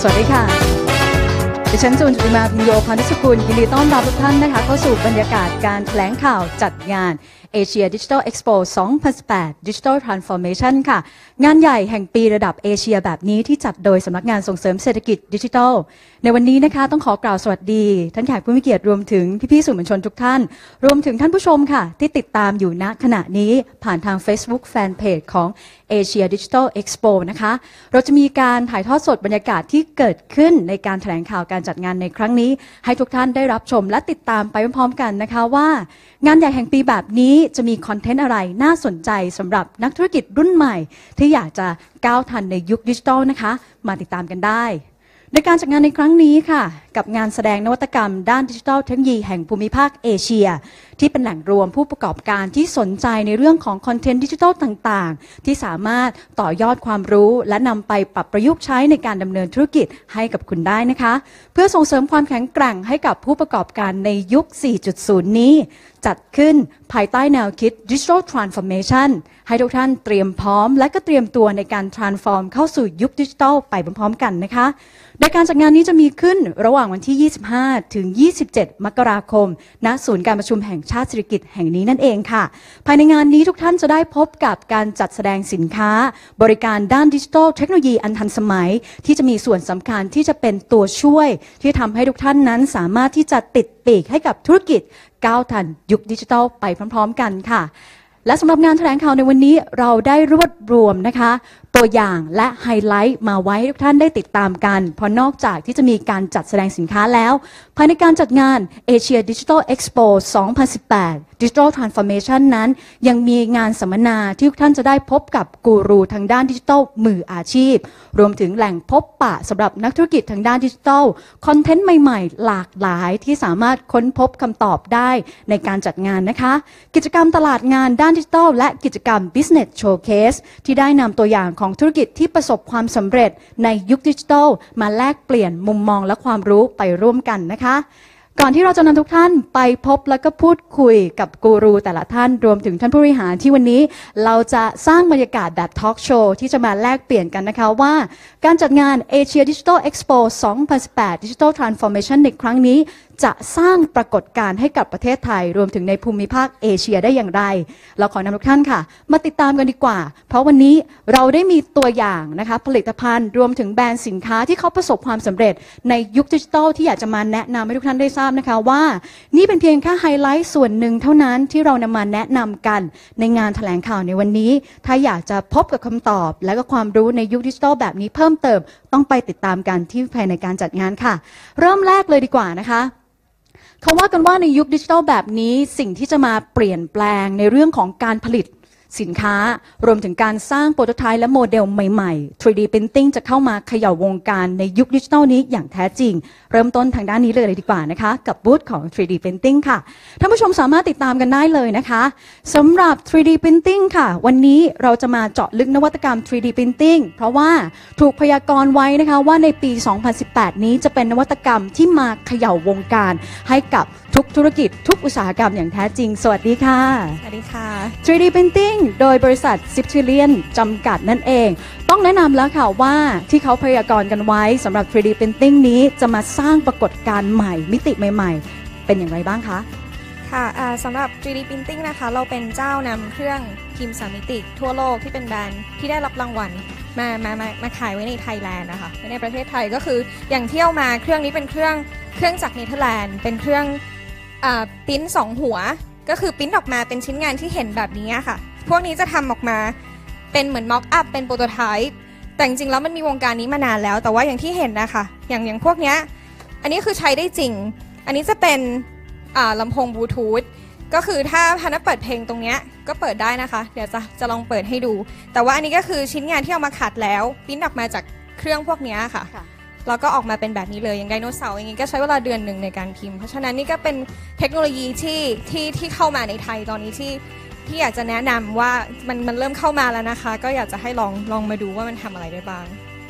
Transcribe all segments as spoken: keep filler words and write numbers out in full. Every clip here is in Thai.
วัสดีค่ะดิฉันจูนจุติมาพิญโยพานิชกุลยินดีต้อนรับทุกท่านนะคะเข้าสู่บรรยากาศการแถลงข่าวจัดงาน Asia Digital Expo สองพันสิบแปด Digital Transformation ค่ะงานใหญ่แห่งปีระดับเอเชียแบบนี้ที่จัดโดยสำนักงานส่งเสริมเศรษฐกิจดิจิทัลในวันนี้นะคะต้องขอกล่าวสวัสดีท่านแขกผู้มีเกียรติรวมถึงพี่ๆสื่อมวลชนทุกท่านรวมถึงท่านผู้ชมค่ะที่ติดตามอยู่ณขณะนี้ผ่านทาง Facebook Fanpage ของ Asia Digital Expo นะคะเราจะมีการถ่ายทอดสดบรรยากาศที่เกิดขึ้นในการแถลงข่าวการจัดงานในครั้งนี้ให้ทุกท่านได้รับชมและติดตามไปพร้อมๆกันนะคะว่างานใหญ่แห่งปีแบบนี้จะมีคอนเทนต์อะไรน่าสนใจสำหรับนักธุรกิจรุ่นใหม่ที่อยากจะก้าวทันในยุคดิจิทัลนะคะมาติดตามกันได้ในการจัดงานในครั้งนี้ค่ะกับงานแสดงนวัตกรรมด้านดิจิทัลเทคโนโลยีแห่งภูมิภาคเอเชียที่เป็นแหล่งรวมผู้ประกอบการที่สนใจในเรื่องของคอนเทนต์ดิจิทัลต่างๆที่สามารถต่อยอดความรู้และนำไปปรับประยุกต์ใช้ในการดำเนินธุรกิจให้กับคุณได้นะคะเพื่อส่งเสริมความแข็งแกร่งให้กับผู้ประกอบการในยุค สี่จุดศูนย์ นี้จัดขึ้นภายใต้แนวคิด Digital Transformation ให้ทุกท่านเตรียมพร้อมและก็เตรียมตัวในการ transform เข้าสู่ยุคดิจิทัลไปพร้อมๆกันนะคะโดยการจัดงานนี้จะมีขึ้นระหว่างวันที่ ยี่สิบห้า ถึง ยี่สิบเจ็ด มกราคมณศูนย์การประชุมแห่งชาติเศรษฐกิจแห่งนี้นั่นเองค่ะภายในงานนี้ทุกท่านจะได้พบกับการจัดแสดงสินค้าบริการด้านดิจิทัลเทคโนโลยีอันทันสมัยที่จะมีส่วนสำคัญที่จะเป็นตัวช่วยที่ทำให้ทุกท่านนั้นสามารถที่จะติดปีกให้กับธุรกิจก้าวทันยุคดิจิทัลไปพร้อมๆกันค่ะและสำหรับงานแถลงข่าวในวันนี้เราได้รวบรวมนะคะตัวอย่างและไฮไลท์มาไว้ให้ทุกท่านได้ติดตามกันเพราะนอกจากที่จะมีการจัดแสดงสินค้าแล้วภายในการจัดงาน Asia Digital Expo สองพันสิบแปด Digital Transformation นั้นยังมีงานสัมมนาที่ทุกท่านจะได้พบกับกูรูทางด้านดิจิทัลมืออาชีพรวมถึงแหล่งพบปะสำหรับนักธุรกิจทางด้านดิจิทัลคอนเทนต์ใหม่ๆหลากหลายที่สามารถค้นพบคำตอบได้ในการจัดงานนะคะกิจกรรมตลาดงานด้านดิจิทัลและกิจกรรม Business Showcase ที่ได้นำตัวอย่างของธุรกิจที่ประสบความสำเร็จในยุคดิจิทัลมาแลกเปลี่ยนมุมมองและความรู้ไปร่วมกันนะคะก่อนที่เราจะนำทุกท่านไปพบและก็พูดคุยกับกูรูแต่ละท่านรวมถึงท่านผู้บริหารที่วันนี้เราจะสร้างบรรยากาศแบบทอล์กโชว์ที่จะมาแลกเปลี่ยนกันนะคะว่าการจัดงาน Asia Digital Expo สองพันสิบแปด Digital Transformation ในครั้งนี้จะสร้างปรากฏการณ์ให้กับประเทศไทยรวมถึงในภูมิภาคเอเชียได้อย่างไรเราขอนำทุกท่านค่ะมาติดตามกันดีกว่าเพราะวันนี้เราได้มีตัวอย่างนะคะผลิตภัณฑ์รวมถึงแบรนด์สินค้าที่เขาประสบความสำเร็จในยุคดิจิทัลที่อยากจะมาแนะนำให้ทุกท่านได้ทราบนะคะว่านี่เป็นเพียงแค่ไฮไลท์ส่วนหนึ่งเท่านั้นที่เรานำมาแนะนำกันในงานแถลงข่าวในวันนี้ถ้าอยากจะพบกับคำตอบและก็ความรู้ในยุคดิจิทัลแบบนี้เพิ่มเติมต้องไปติดตามกันที่ภายในการจัดงานค่ะเริ่มแรกเลยดีกว่านะคะเขาว่ากันว่าในยุคดิจิทัลแบบนี้สิ่งที่จะมาเปลี่ยนแปลงในเรื่องของการผลิตสินค้ารวมถึงการสร้างโปรโตไทป์และโมเดลใหม่ๆ ทรี ดี Printing จะเข้ามาเขย่าวงการในยุคดิจิทัลนี้อย่างแท้จริงเริ่มต้นทางด้านนี้เลยดีกว่านะคะกับบูธของ ทรี ดี Printing ค่ะท่านผู้ชมสามารถติดตามกันได้เลยนะคะสำหรับ ทรี ดี Printing ค่ะวันนี้เราจะมาเจาะลึกนวัตกรรม ทรี ดี Printing เพราะว่าถูกพยากรณ์ไว้นะคะว่าในปี สองพันสิบแปด นี้จะเป็นนวัตกรรมที่มาเขย่าวงการให้กับทุกธุรกิจทุกอุตสาหกรรมอย่างแท้จริงสวัสดีค่ะสวัสดีค่ะทรี ดี Printing โดยบริษัท ซิปทิเลียน จำกัดนั่นเองต้องแนะนำแล้วค่ะว่าที่เขาพยากรณ์กันไว้สำหรับ ทรี ดี Printing นี้จะมาสร้างปรากฏการณ์ใหม่มิติใหม่ๆเป็นอย่างไรบ้างคะค่ะสำหรับ ทรี ดี Printing นะคะเราเป็นเจ้านำเครื่องพิมพ์สามมิติทั่วโลกที่เป็นแบรนด์ที่ได้รับรางวัลมามามามาขายไว้ในไทยแลนด์นะคะในประเทศไทยก็คืออย่างเที่ยวมาเครื่องนี้เป็นเครื่องเครื่องจากเนเธอร์แลนด์เป็นเครื่องปริ้นสองหัวก็คือปริ้นออกมาเป็นชิ้นงานที่เห็นแบบนี้ค่ะพวกนี้จะทำออกมาเป็นเหมือนม็อกอัพเป็นโปรโตไทป์แต่จริงๆแล้วมันมีวงการนี้มานานแล้วแต่ว่าอย่างที่เห็นนะคะอย่างอย่างพวกนี้อันนี้คือใช้ได้จริงอันนี้จะเป็นลำโพงบลูทูธก็คือถ้าพนักเปิดเพลงตรงนี้ก็เปิดได้นะคะเดี๋ยวจะจะลองเปิดให้ดูแต่ว่าอันนี้ก็คือชิ้นงานที่เอามาขัดแล้วปริ้นออกมาจากเครื่องพวกนี้ค่ะแล้วก็ออกมาเป็นแบบนี้เลยอย่างไดโนเสาร์อย่างนี้ก็ใช้เวลาเดือนหนึ่งในการพิมพ์เพราะฉะนั้นนี่ก็เป็นเทคโนโลยีที่ที่ที่เข้ามาในไทยตอนนี้ที่ที่อยากจะแนะนำว่ามันมันเริ่มเข้ามาแล้วนะคะก็อยากจะให้ลองลองมาดูว่ามันทำอะไรได้บ้าง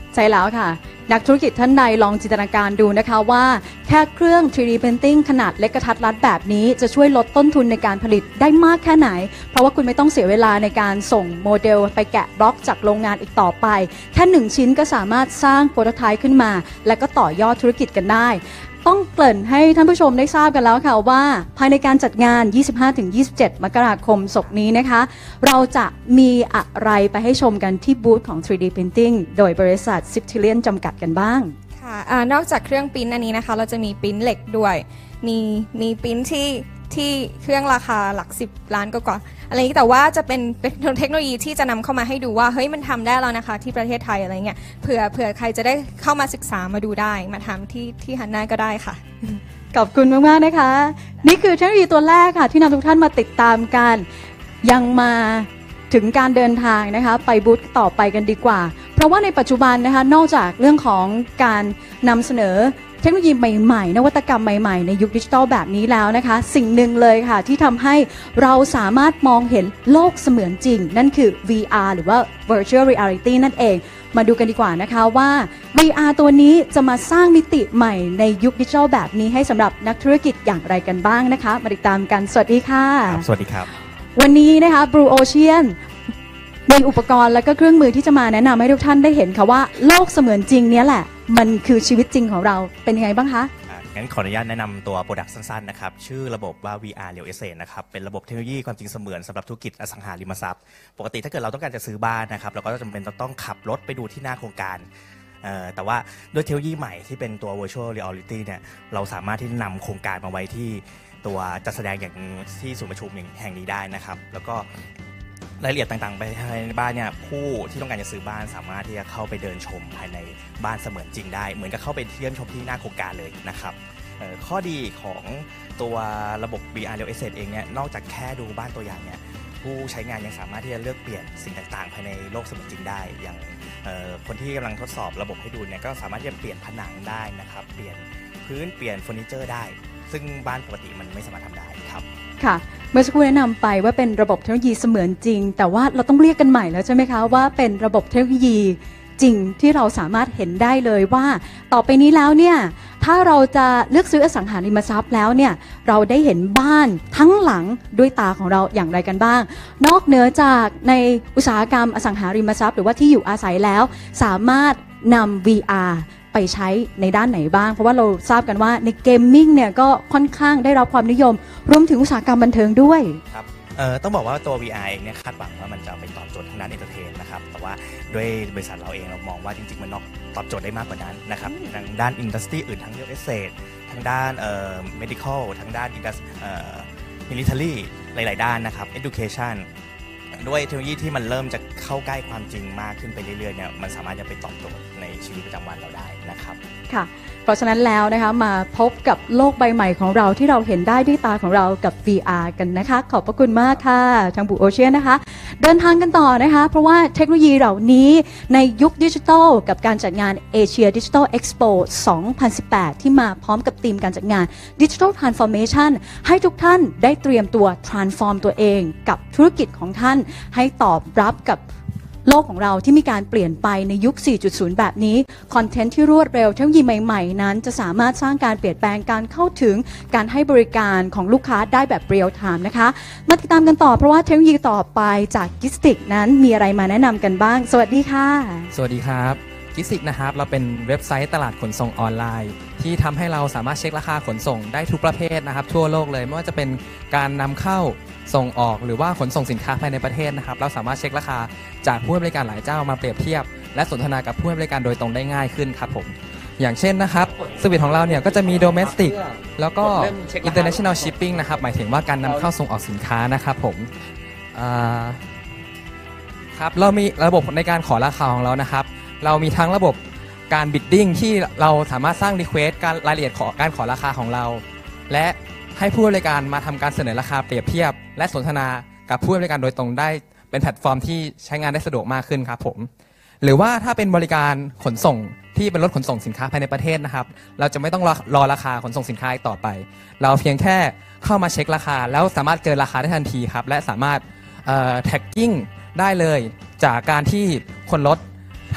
ใช่แล้วค่ะนักธุรกิจท่านใดลองจินตนาการดูนะคะว่าแค่เครื่อง ทรี ดี Printing ขนาดเล็กกระทัดรัดแบบนี้จะช่วยลดต้นทุนในการผลิตได้มากแค่ไหนเพราะว่าคุณไม่ต้องเสียเวลาในการส่งโมเดลไปแกะบล็อกจากโรงงานอีกต่อไปแค่หนึ่งชิ้นก็สามารถสร้างโปรโตไทป์ขึ้นมาและก็ต่อยอดธุรกิจกันได้ต้องเกริ่นให้ท่านผู้ชมได้ทราบกันแล้วค่ะว่าภายในการจัดงาน ยี่สิบห้าถึงยี่สิบเจ็ด มกราคมศกนี้นะคะเราจะมีอะไรไปให้ชมกันที่บูธของ ทรี ดี Printing โดยบริษัท Siptilian จำกัดกันบ้างค่ะนอกจากเครื่องปริ้นอันนี้นะคะเราจะมีปริ้นเหล็กด้วยมีมีปริ้นที่ที่เครื่องราคาหลักสิบล้านกว่าอะไรอย่างนี้แต่ว่าจะเป็นเทคโนโลยีที่จะนำเข้ามาให้ดูว่าเฮ้ยมันทำได้แล้วนะคะที่ประเทศไทยอะไรเงี้ยเผื่อเผื่อใครจะได้เข้ามาศึกษามาดูได้มาทำที่ที่ฮันน่าก็ได้ค่ะขอบคุณมากๆนะคะนี่คือเทคโนโลยีตัวแรกค่ะที่นำทุกท่านมาติดตามกันยังมาถึงการเดินทางนะคะไปบูธต่อไปกันดีกว่าเพราะว่าในปัจจุบันนะคะนอกจากเรื่องของการนำเสนอเทคโนโลยีใหม่ๆนวัตกรรมใหม่ๆในยุคดิจิทัลแบบนี้แล้วนะคะสิ่งหนึ่งเลยค่ะที่ทำให้เราสามารถมองเห็นโลกเสมือนจริงนั่นคือ วี อาร์ หรือว่า Virtual Reality นั่นเองมาดูกันดีกว่านะคะว่า วี อาร์ ตัวนี้จะมาสร้างมิติใหม่ในยุคดิจิทัลแบบนี้ให้สำหรับนักธุรกิจอย่างไรกันบ้างนะคะมาติดตามกันสวัสดีค่ะสวัสดีครับวันนี้นะคะ Blue Ocean มีอุปกรณ์และก็เครื่องมือที่จะมาแนะนำให้ทุกท่านได้เห็นค่ะว่าโลกเสมือนจริงนี้แหละมันคือชีวิตจริงของเราเป็นยังไงบ้างคะงั้นขออนุญาตแนะนำตัวโปรดักต์สั้นๆนะครับชื่อระบบว่า วี อาร์ Real Estate นะครับเป็นระบบเทคโนโลยีความจริงเสมือนสำหรับธุรกิจอสังหาริมทรัพย์ปกติถ้าเกิดเราต้องการจะซื้อบ้านนะครับเราก็จำเป็นต้องขับรถไปดูที่หน้าโครงการแต่ว่าด้วยเทคโนโลยีใหม่ที่เป็นตัว Virtual Reality เนี่ยเราสามารถที่นำโครงการมาไว้ที่ตัวจัดแสดงอย่างที่ศูนย์ประชุมแห่งนี้ได้นะครับแล้วก็รายละเอียดต่างๆไปภายในบ้านเนี่ยผู้ที่ต้องการจะซื้อบ้านสามารถที่จะเข้าไปเดินชมภายในบ้านเสมือนจริงได้เหมือนกับเข้าไปเยี่ยมชมที่หน้าโครงการเลยนะครับข้อดีของตัวระบบ วี อาร์ Real Estate เองเนี่ยนอกจากแค่ดูบ้านตัวอย่างเนี่ยผู้ใช้งานยังสามารถที่จะเลือกเปลี่ยนสิ่งต่างๆภายในโลกเสมือนจริงได้อย่างคนที่กำลังทดสอบระบบให้ดูเนี่ยก็สามารถที่จะเปลี่ยนผนังได้นะครับเปลี่ยนพื้นเปลี่ยนเฟอร์นิเจอร์ได้ซึ่งบ้านปกติมันไม่สามารถทำได้ครับค่ะเมื่อสักครู่แนะนำไปว่าเป็นระบบเทคโนโลยีเสมือนจริงแต่ว่าเราต้องเรียกกันใหม่แล้วใช่ไหมคะว่าเป็นระบบเทคโนโลยีจริงที่เราสามารถเห็นได้เลยว่าต่อไปนี้แล้วเนี่ยถ้าเราจะเลือกซื้ออสังหาริมทรัพย์แล้วเนี่ยเราได้เห็นบ้านทั้งหลังด้วยตาของเราอย่างไรกันบ้างนอกเหนือจากในอุตสาหกรรมอสังหาริมทรัพย์หรือว่าที่อยู่อาศัยแล้วสามารถนำ วี อาร์ ไปใช้ในด้านไหนบ้างเพราะว่าเราทราบกันว่าในเกมมิ่งเนี่ยก็ค่อนข้างได้รับความนิยมรวมถึงอุตสาหกรรมบันเทิงด้วยครับเอ่อต้องบอกว่าตัว วี อาร์ เองเนี่ยคาดหวังว่ามันจะไปตอบโจทย์ทางด้านเอนเตอร์เทนนะครับแต่ว่าด้วยบริษัทเราเองเรามองว่าจริงๆมันตอบโจทย์ได้มากกว่านั้นนะครับทางด้านอินดัสทรีอื่นทั้ง Real Estate ทางด้านเอ่อ medical ทางด้านอินดัสเอ่อ military หลายๆด้านนะครับ education ด้วยเทคโนโลยีที่มันเริ่มจะเข้าใกล้ความจริงมากขึ้นไปเรื่อยๆเนี่ยมันสามารถจะไปตอบโจทย์ในชีวิตประจำวันเราได้นะครับค่ะเพราะฉะนั้นแล้วนะคะมาพบกับโลกใบใหม่ของเราที่เราเห็นได้ด้วยตาของเรากับ วี อาร์ กันนะคะขอบพระคุณมากค่ะทางบูโอเชียนนะคะเดินทางกันต่อนะคะเพราะว่าเทคโนโลยีเหล่านี้ในยุคดิจิทัลกับการจัดงาน Asia Digital Expo สองพันสิบแปด ที่มาพร้อมกับธีมการจัดงาน Digital Transformation ให้ทุกท่านได้เตรียมตัว transform ตัวเองกับธุรกิจของท่านให้ตอบรับกับโลกของเราที่มีการเปลี่ยนไปในยุค สี่จุดศูนย์ แบบนี้คอนเทนต์ที่รวดเร็วเทคโนโลยีใหม่ๆนั้นจะสามารถสร้างการเปลี่ยนแปลงการเข้าถึงการให้บริการของลูกค้าได้แบบเรียลไทม์นะคะมาติดตามกันต่อเพราะว่าเทคโนโลยีต่อไปจากกิสติกนั้นมีอะไรมาแนะนำกันบ้างสวัสดีค่ะสวัสดีครับกิสติกนะครับเราเป็นเว็บไซต์ตลาดขนส่งออนไลน์ที่ทำให้เราสามารถเช็คราคาขนส่งได้ทุกประเภทนะครับทั่วโลกเลยไม่ว่าจะเป็นการนำเข้าส่งออกหรือว่าขนส่งสินค้าภายในประเทศนะครับเราสามารถเช็คราคาจากผู้ให้บริการหลายเจ้ามาเปรียบเทียบและสนทนากับผู้ให้บริการโดยตรงได้ง่ายขึ้นครับผมอย่างเช่นนะครับสวิตของเราเนี่ยก็จะมี domestic แล้วก็ international shipping นะครับหมายถึงว่าการนำเข้าส่งออกสินค้านะครับผมครับเรามีระบบในการขอราคาของเรานะครับเรามีทั้งระบบการ bidding ที่เราสามารถสร้าง request การรายละเอียดของการขอราคาของเราและให้ผู้บริการมาทำการเสนอราคาเปรียบเทียบและสนทนากับผู้บริการโดยตรงได้เป็นแพลตฟอร์มที่ใช้งานได้สะดวกมากขึ้นครับผมหรือว่าถ้าเป็นบริการขนส่งที่เป็นรถขนส่งสินค้าภายในประเทศนะครับเราจะไม่ต้องรอรอราคาขนส่งสินค้าอีกต่อไปเราเพียงแค่เข้ามาเช็คราคาแล้วสามารถเจอราคาได้ทันทีครับและสามารถแท็กกิ้งได้เลยจากการที่คนรถ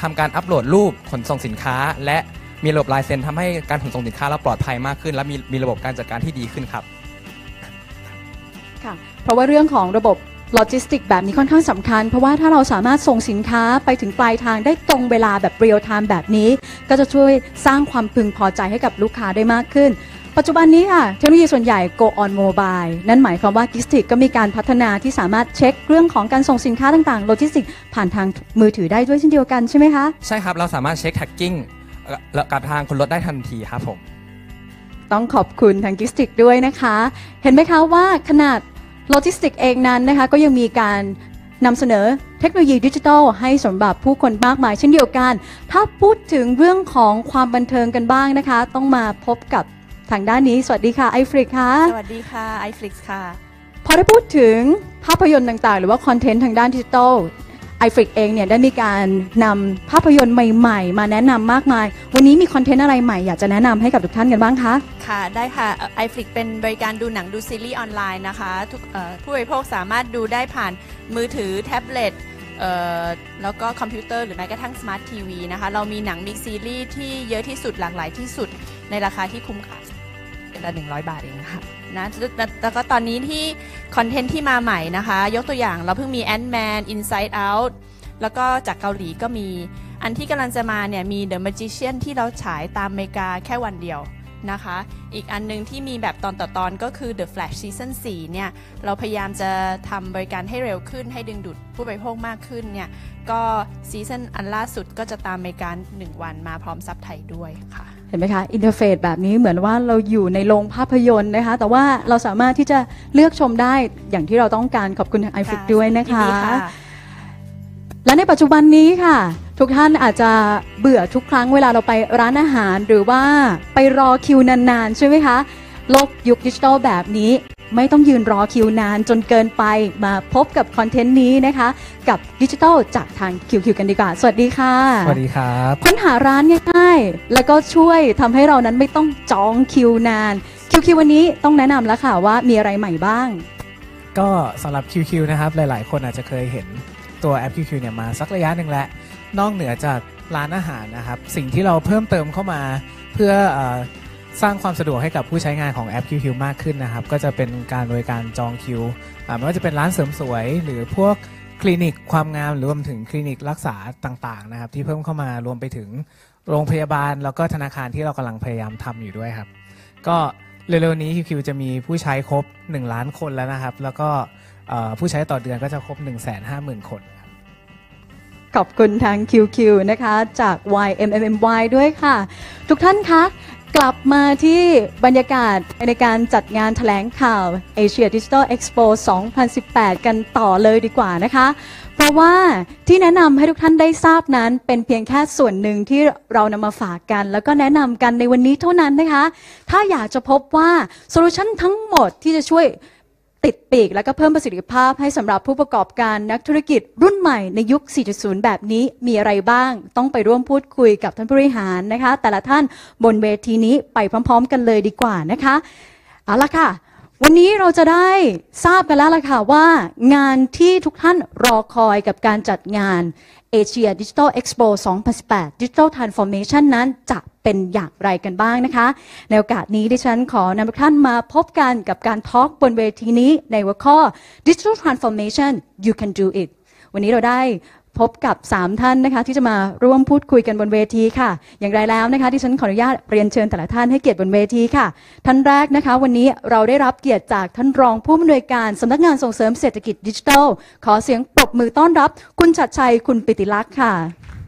ทำการอัปโหลดรูปขนส่งสินค้าและมีระบบลายเซ็นทำให้การขนส่งสินค้าเราปลอดภัยมากขึ้นและมีมีระบบการจัดการที่ดีขึ้นครับค่ะเพราะว่าเรื่องของระบบโลจิสติกแบบนี้ค่อนข้างสำคัญเพราะว่าถ้าเราสามารถส่งสินค้าไปถึงปลายทางได้ตรงเวลาแบบเรียลไทม์แบบนี้ก็จะช่วยสร้างความพึงพอใจให้กับลูกค้าได้มากขึ้นปัจจุบันนี้ค่ะเทคโนโลยีส่วนใหญ่ go on mobile นั่นหมายความว่า Logistics ก็มีการพัฒนาที่สามารถเช็คเรื่องของการส่งสินค้าต่างๆโลจิสติกผ่านทางมือถือได้ด้วยเช่นเดียวกันใช่ไหมคะใช่ครับเราสามารถเช็ค tagging กับทางคนรถได้ทันทีครับผมต้องขอบคุณทาง Logistics ด้วยนะคะเห็นไหมคะว่าขนาดโลจิสติกเองนั้นนะคะก็ยังมีการนำเสนอเทคโนโลยีดิจิทัลให้สำหรับผู้คนมากมายเช่นเดียวกันถ้าพูดถึงเรื่องของความบันเทิงกันบ้างนะคะต้องมาพบกับทางด้านนี้สวัสดีค่ะไอฟลิกค่ะสวัสดีค่ะไอฟลิกค่ะพอได้พูดถึงภาพยนตร์ต่างๆหรือว่าคอนเทนต์ทางด้านดิจิทัลไอฟลิกเองเนี่ยได้มีการนำภาพยนตร์ใหม่ๆมาแนะนำมากมายวันนี้มีคอนเทนต์อะไรใหม่อยากจะแนะนำให้กับทุกท่านกันบ้างคะค่ะได้ค่ะไอฟลิกเป็นบริการดูหนังดูซีรีส์ออนไลน์นะคะทุกผู้บริโภคสามารถดูได้ผ่านมือถือแท็บเล็ตแล้วก็คอมพิวเตอร์หรือแม้กระทั่งสมาร์ททีวีนะคะเรามีหนังมีซีรีส์ที่เยอะที่สุดหลากหลายที่สุดในราคาที่คุ้มค่าเป็นละหนึ่งร้อยบาทเองค่ะนะแล้วก็ตอนนี้ที่คอนเทนต์ที่มาใหม่นะคะยกตัวอย่างเราเพิ่งมี Ant-Man Inside Out แล้วก็จากเกาหลีก็มีอันที่กำลังจะมาเนี่ยมี The Magician ที่เราฉายตามอเมริกาแค่วันเดียวนะคะอีกอันนึงที่มีแบบตอนต่อตอนก็คือ The Flash Season สี่เนี่ยเราพยายามจะทำบริการให้เร็วขึ้นให้ดึงดูดผู้บริโภคมากขึ้นเนี่ยก็ซีซั่นอันล่าสุดก็จะตามอเมริกาหนึ่งวันมาพร้อมซับไทยด้วยค่ะเห็นไหมคะอินเทอร์เฟซแบบนี้เหมือนว่าเราอยู่ในโรงภาพยนตร์นะคะแต่ว่าเราสามารถที่จะเลือกชมได้อย่างที่เราต้องการขอบคุณไอฟิกด้วยนะคะและในปัจจุบันนี้ค่ะทุกท่านอาจจะเบื่อทุกครั้งเวลาเราไปร้านอาหารหรือว่าไปรอคิวนานๆใช่ไหมคะโลกยุคดิจิทัลแบบนี้ไม่ต้องยืนรอคิวนานจนเกินไปมาพบกับคอนเทนต์นี้นะคะกับดิจิทัลจากทาง คิว คิว กันดีกว่าสวัสดีค่ะสวัสดีครับค้นหาร้านง่ายๆแล้วก็ช่วยทำให้เรานั้นไม่ต้องจองคิวนาน คิว คิว วันนี้ต้องแนะนำแล้วค่ะว่ามีอะไรใหม่บ้างก็สำหรับ คิว คิว นะครับหลายๆคนอาจจะเคยเห็นตัวแอป คิว คิว เนี่ยมาสักระยะหนึ่งแล้วนอกเหนือจากร้านอาหารนะครับสิ่งที่เราเพิ่มเติมเข้ามาเพื่อสร้างความสะดวกให้กับผู้ใช้งานของแอป คิว คิว มากขึ้นนะครับก็จะเป็นการบริการจองคิวไม่ว่าจะเป็นร้านเสริมสวยหรือพวกคลินิกความงามรวมถึงคลินิกรักษาต่างๆนะครับที่เพิ่มเข้ามารวมไปถึงโรงพยาบาลแล้วก็ธนาคารที่เรากำลังพยายามทำอยู่ด้วยครับก็เร็วๆนี้ คิว คิว จะมีผู้ใช้ครบหนึ่งล้านคนแล้วนะครับแล้วก็ผู้ใช้ต่อเดือนก็จะครบ หนึ่งแสนห้าหมื่น คนขอบคุณทาง คิว คิว นะคะจาก วาย เอ็ม เอ็ม เอ็ม วาย ด้วยค่ะทุกท่านคะกลับมาที่บรรยากาศในการจัดงานแถลงข่าว Asia Digital Expo สองพันสิบแปด กันต่อเลยดีกว่านะคะเพราะว่าที่แนะนำให้ทุกท่านได้ทราบนั้นเป็นเพียงแค่ส่วนหนึ่งที่เรานำมาฝากกันแล้วก็แนะนำกันในวันนี้เท่านั้นนะคะถ้าอยากจะพบว่าโซลูชันทั้งหมดที่จะช่วยติดปีกและก็เพิ่มประสิทธิภาพให้สำหรับผู้ประกอบการนักธุรกิจรุ่นใหม่ในยุค สี่จุดศูนย์ แบบนี้มีอะไรบ้างต้องไปร่วมพูดคุยกับท่านผู้บริหารนะคะแต่ละท่านบนเวทีนี้ไปพร้อมๆกันเลยดีกว่านะคะเอาละค่ะวันนี้เราจะได้ทราบกันแล้วล่ะค่ะว่างานที่ทุกท่านรอคอยกับการจัดงาน Asia Digital Expo สองพันสิบแปด Digital Transformation นั้นจะเป็นอย่างไรกันบ้างนะคะในโอกาสนี้ดิฉันขอนำทุกท่านมาพบกันกับการทอล์กบนเวทีนี้ในหัวข้อ Digital Transformation You Can Do It วันนี้เราได้พบกับสามท่านนะคะที่จะมาร่วมพูดคุยกันบนเวทีค่ะอย่างไรแล้วนะคะดิฉันขออนุญาตเรียนเชิญแต่ละท่านให้เกียรติบนเวทีค่ะท่านแรกนะคะวันนี้เราได้รับเกียรติจากท่านรองผู้อำนวยการสำนักงานส่งเสริมเศรษฐกิจดิจิทัลขอเสียงปรบมือต้อนรับคุณชัดชัยคุณปิติลักษณ์ค่ะ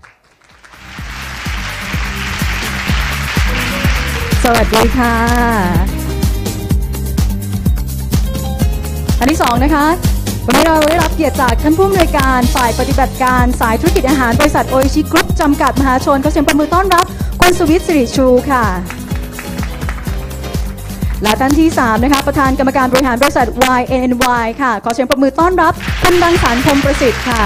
สวัสดีค่ะอันที่สองนะคะวันนี้เราได้รับเกียรติจากท่านผู้อำนวยการฝ่ายปฏิบัติการสายธุรกิจอาหารบริษัทโออิชิกรุ๊ปจำกัดมหาชนขอเสียงปรบมือต้อนรับคุณสุวิทย์สิริชูค่ะและท่านที่สามนะคะประธานกรรมการบริหารบริษัท วาย เอ็น เอ็น วาย ค่ะขอเสียงปรบมือต้อนรับคุณดังสารพรหมประสิทธิ์ค่ะ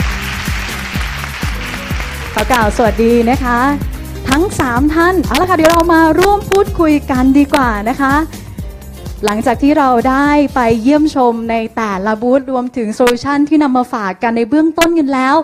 ขอกล่าวสวัสดีนะคะทั้งสามท่านเอาละค่ะเดี๋ยวเรามาร่วมพูดคุยกันดีกว่านะคะหลังจากที่เราได้ไปเยี่ยมชมในแต่ละบูธรวมถึงโซลูชันที่นำมาฝากกันในเบื้องต้นกันแล้ว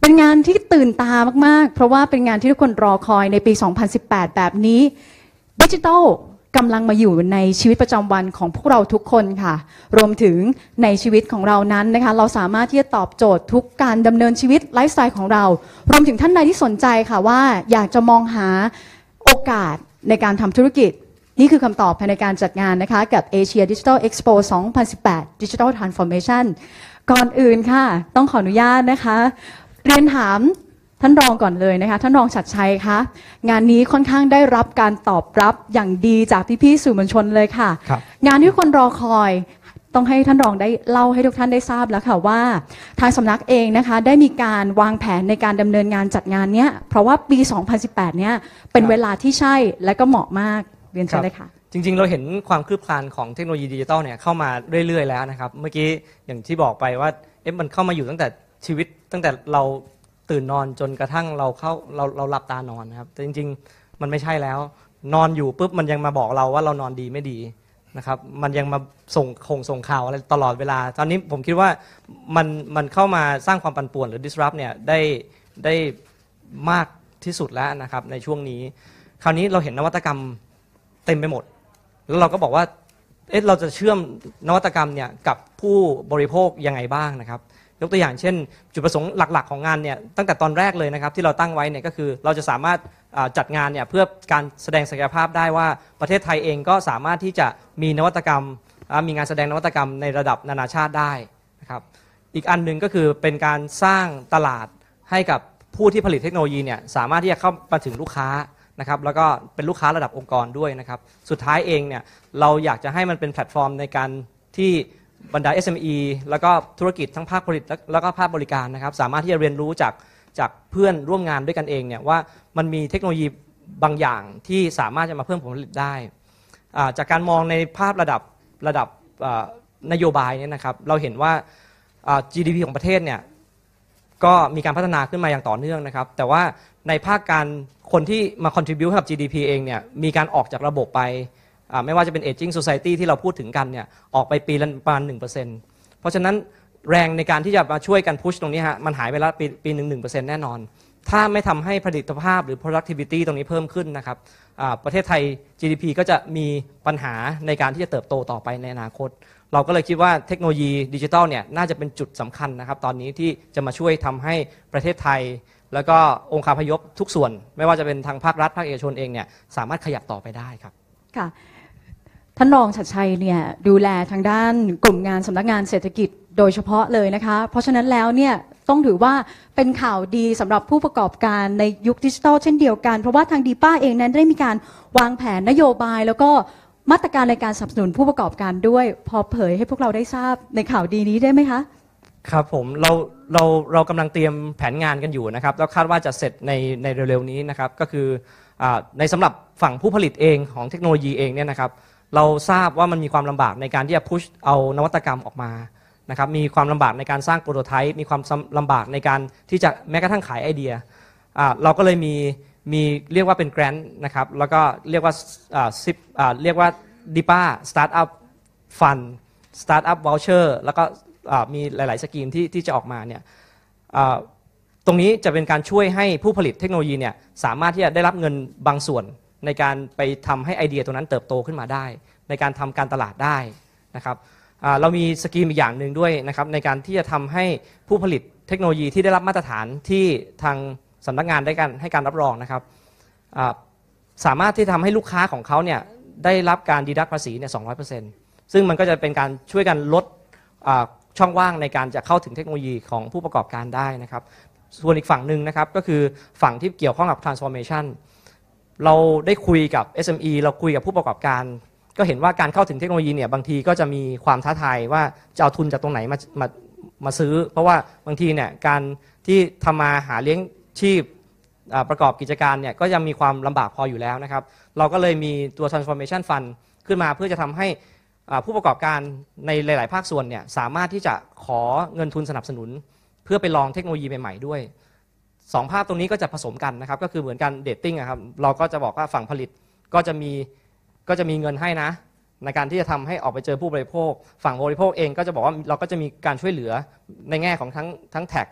เป็นงานที่ตื่นตามากๆเพราะว่าเป็นงานที่ทุกคนรอคอยในปี สองพันสิบแปด แบบนี้ดิจิทัลกำลังมาอยู่ในชีวิตประจำวันของพวกเราทุกคนค่ะรวมถึงในชีวิตของเรานั้นนะคะเราสามารถที่จะตอบโจทย์ทุกการดำเนินชีวิตไลฟ์สไตล์ของเรารวมถึงท่านใดที่สนใจค่ะว่าอยากจะมองหาโอกาสในการทำธุรกิจนี่คือคำตอบภายในการจัดงานนะคะกับ Asia Digital Expo สองพันสิบแปด Digital Transformation ก่อนอื่นค่ะต้องขออนุญาตนะคะเรียนถามท่านรองก่อนเลยนะคะท่านรองฉัตรชัยคะงานนี้ค่อนข้างได้รับการตอบรับอย่างดีจากพี่ๆสื่อมวลชนเลยค่ะงานที่คนรอคอยต้องให้ท่านรองได้เล่าให้ทุกท่านได้ทราบแล้วค่ะว่าทางสำนักเองนะคะได้มีการวางแผนในการดำเนินงานจัดงานเนี้ยเพราะว่าปี สองพันสิบแปด เนี้ยเป็นเวลาที่ใช่และก็เหมาะมากเรียนเชิญเลยค่ะจริงๆเราเห็นความคืบคลานของเทคโนโลยีดิจิทัลเนี่ยเข้ามาเรื่อยๆแล้วนะครับเมื่อกี้อย่างที่บอกไปว่าเอ๊ะมันเข้ามาอยู่ตั้งแต่ชีวิตตั้งแต่เราตื่นนอนจนกระทั่งเราเข้าเราเราหลับตานอนนะครับแต่จริงๆมันไม่ใช่แล้วนอนอยู่ปุ๊บมันยังมาบอกเราว่าเรานอนดีไม่ดีนะครับมันยังมาส่งคงส่งข่าวอะไรตลอดเวลาตอนนี้ผมคิดว่ามันมันเข้ามาสร้างความปั่นป่วนหรือ disrupt เนี่ยได้ได้มากที่สุดแล้วนะครับในช่วงนี้คราวนี้เราเห็นนวัตกรรมเต็มไปหมดแล้วเราก็บอกว่าเอ๊ะเราจะเชื่อมนวัตกรรมเนี่ยกับผู้บริโภคยังไงบ้างนะครับยกตัวอย่างเช่นจุดประสงค์หลักๆของงานเนี่ยตั้งแต่ตอนแรกเลยนะครับที่เราตั้งไว้เนี่ยก็คือเราจะสามารถจัดงานเนี่ยเพื่อการแสดงศักยภาพได้ว่าประเทศไทยเองก็สามารถที่จะมีนวัตกรรมมีงานแสดงนวัตกรรมในระดับนานาชาติได้นะครับอีกอันหนึ่งก็คือเป็นการสร้างตลาดให้กับผู้ที่ผลิตเทคโนโลยีเนี่ยสามารถที่จะเข้ามาถึงลูกค้านะครับแล้วก็เป็นลูกค้าระดับองค์กรด้วยนะครับสุดท้ายเองเนี่ยเราอยากจะให้มันเป็นแพลตฟอร์มในการที่บรรดา เอส เอ็ม อี แล้วก็ธุรกิจทั้งภาคผลิตแล้วก็ภาคบริการนะครับสามารถที่จะเรียนรู้จากจากเพื่อนร่วมงานด้วยกันเองเนี่ยว่ามันมีเทคโนโลยีบางอย่างที่สามารถจะมาเพิ่มผลผลิตได้จากการมองในภาพระดับระดับนโยบายเนี่ยนะครับเราเห็นว่า จี ดี พี ของประเทศเนี่ยก็มีการพัฒนาขึ้นมาอย่างต่อเนื่องนะครับแต่ว่าในภาคการคนที่มา contribute กับ จี ดี พี เองเนี่ยมีการออกจากระบบไปไม่ว่าจะเป็น aging society ที่เราพูดถึงกันเนี่ยออกไปปีละประมาณ หนึ่งเปอร์เซ็นต์ เพราะฉะนั้นแรงในการที่จะมาช่วยกันพุชตรงนี้ฮะมันหายไปแล้วปีปีหนึ่ง หนึ่งเปอร์เซ็นต์ แน่นอนถ้าไม่ทำให้ผลิตภาพหรือ productivity ตรงนี้เพิ่มขึ้นนะครับประเทศไทย จี ดี พี ก็จะมีปัญหาในการที่จะเติบโตต่อไปในอนาคตเราก็เลยคิดว่าเทคโนโลยีดิจิทัลเนี่ยน่าจะเป็นจุดสำคัญนะครับตอนนี้ที่จะมาช่วยทำให้ประเทศไทยแล้วก็องค์คาพยพทุกส่วนไม่ว่าจะเป็นทางภาครัฐภาคเอกชนเองเนี่ยสามารถขยับต่อไปได้ครับค่ะท่านรองฉัตรชัยเนี่ยดูแลทางด้านกลุ่มงานสำนักงานเศรษฐกิจโดยเฉพาะเลยนะคะเพราะฉะนั้นแล้วเนี่ยต้องถือว่าเป็นข่าวดีสำหรับผู้ประกอบการในยุคดิจิทัลเช่นเดียวกันเพราะว่าทางดีป้าเองนั้นได้มีการวางแผนนโยบายแล้วก็มาตรการในการสนับสนุนผู้ประกอบการด้วยพอเผยให้พวกเราได้ทราบในข่าวดีนี้ได้ไหมคะครับผมเราเราเรากำลังเตรียมแผนงานกันอยู่นะครับแล้วคาดว่าจะเสร็จในในเร็วๆนี้นะครับก็คือในสำหรับฝั่งผู้ผลิตเองของเทคโนโลยีเองเนี่ยนะครับเราทราบว่ามันมีความลำบากในการที่จะพุชเอานวัตกรรมออกมานะครับมีความลำบากในการสร้างโปรโตไทป์มีความลำบากในการที่จะแม้กระทั่งขายไอเดียเราก็เลยมีมีเรียกว่าเป็นแกรนต์นะครับแล้วก็เรียกว่าซิปเรียกว่าดิป้าสตาร์ทอัพฟันสตาร์ทอัพวอลเชอร์แล้วก็มีหลายๆสกีมที่ที่จะออกมาเนี่ยตรงนี้จะเป็นการช่วยให้ผู้ผลิตเทคโนโลยีเนี่ยสามารถที่จะได้รับเงินบางส่วนในการไปทำให้ไอเดียตัวนั้นเติบโตขึ้นมาได้ในการทำการตลาดได้นะครับเรามีสกีมอีกอย่างหนึ่งด้วยนะครับในการที่จะทำให้ผู้ผลิตเทคโนโลยีที่ได้รับมาตรฐานที่ทางสำนักงานได้การให้การรับรองนะครับสามารถที่ทำให้ลูกค้าของเขาเนี่ยได้รับการดีดักภาษีเนี่ย สองร้อยเปอร์เซ็นต์ ซึ่งมันก็จะเป็นการช่วยกันลดช่องว่างในการจะเข้าถึงเทคโนโลยีของผู้ประกอบการได้นะครับส่วนอีกฝั่งหนึ่งนะครับก็คือฝั่งที่เกี่ยวข้องกับ transformation เราได้คุยกับ เอส เอ็ม อี เราคุยกับผู้ประกอบการก็เห็นว่าการเข้าถึงเทคโนโลยีเนี่ยบางทีก็จะมีความท้าทายว่าจะเอาทุนจากตรงไหนมามามาซื้อเพราะว่าบางทีเนี่ยการที่ทำมาหาเลี้ยงชีพประกอบกิจการเนี่ยก็ยังมีความลำบากพออยู่แล้วนะครับเราก็เลยมีตัว transformation fund ขึ้นมาเพื่อจะทำให้ผู้ประกอบการในหลายๆภาคส่วนเนี่ยสามารถที่จะขอเงินทุนสนับสนุนเพื่อไปลองเทคโนโลยีใหม่ๆด้วยสองภาพตรงนี้ก็จะผสมกันนะครับก็คือเหมือนกันเดทติ้งครับเราก็จะบอกว่าฝั่งผลิตก็จะมีก็จะมีเงินให้นะในการที่จะทำให้ออกไปเจอผู้บริโภคฝั่งบริโภคเองก็จะบอกว่าเราก็จะมีการช่วยเหลือในแง่ของทั้งทั้ง tax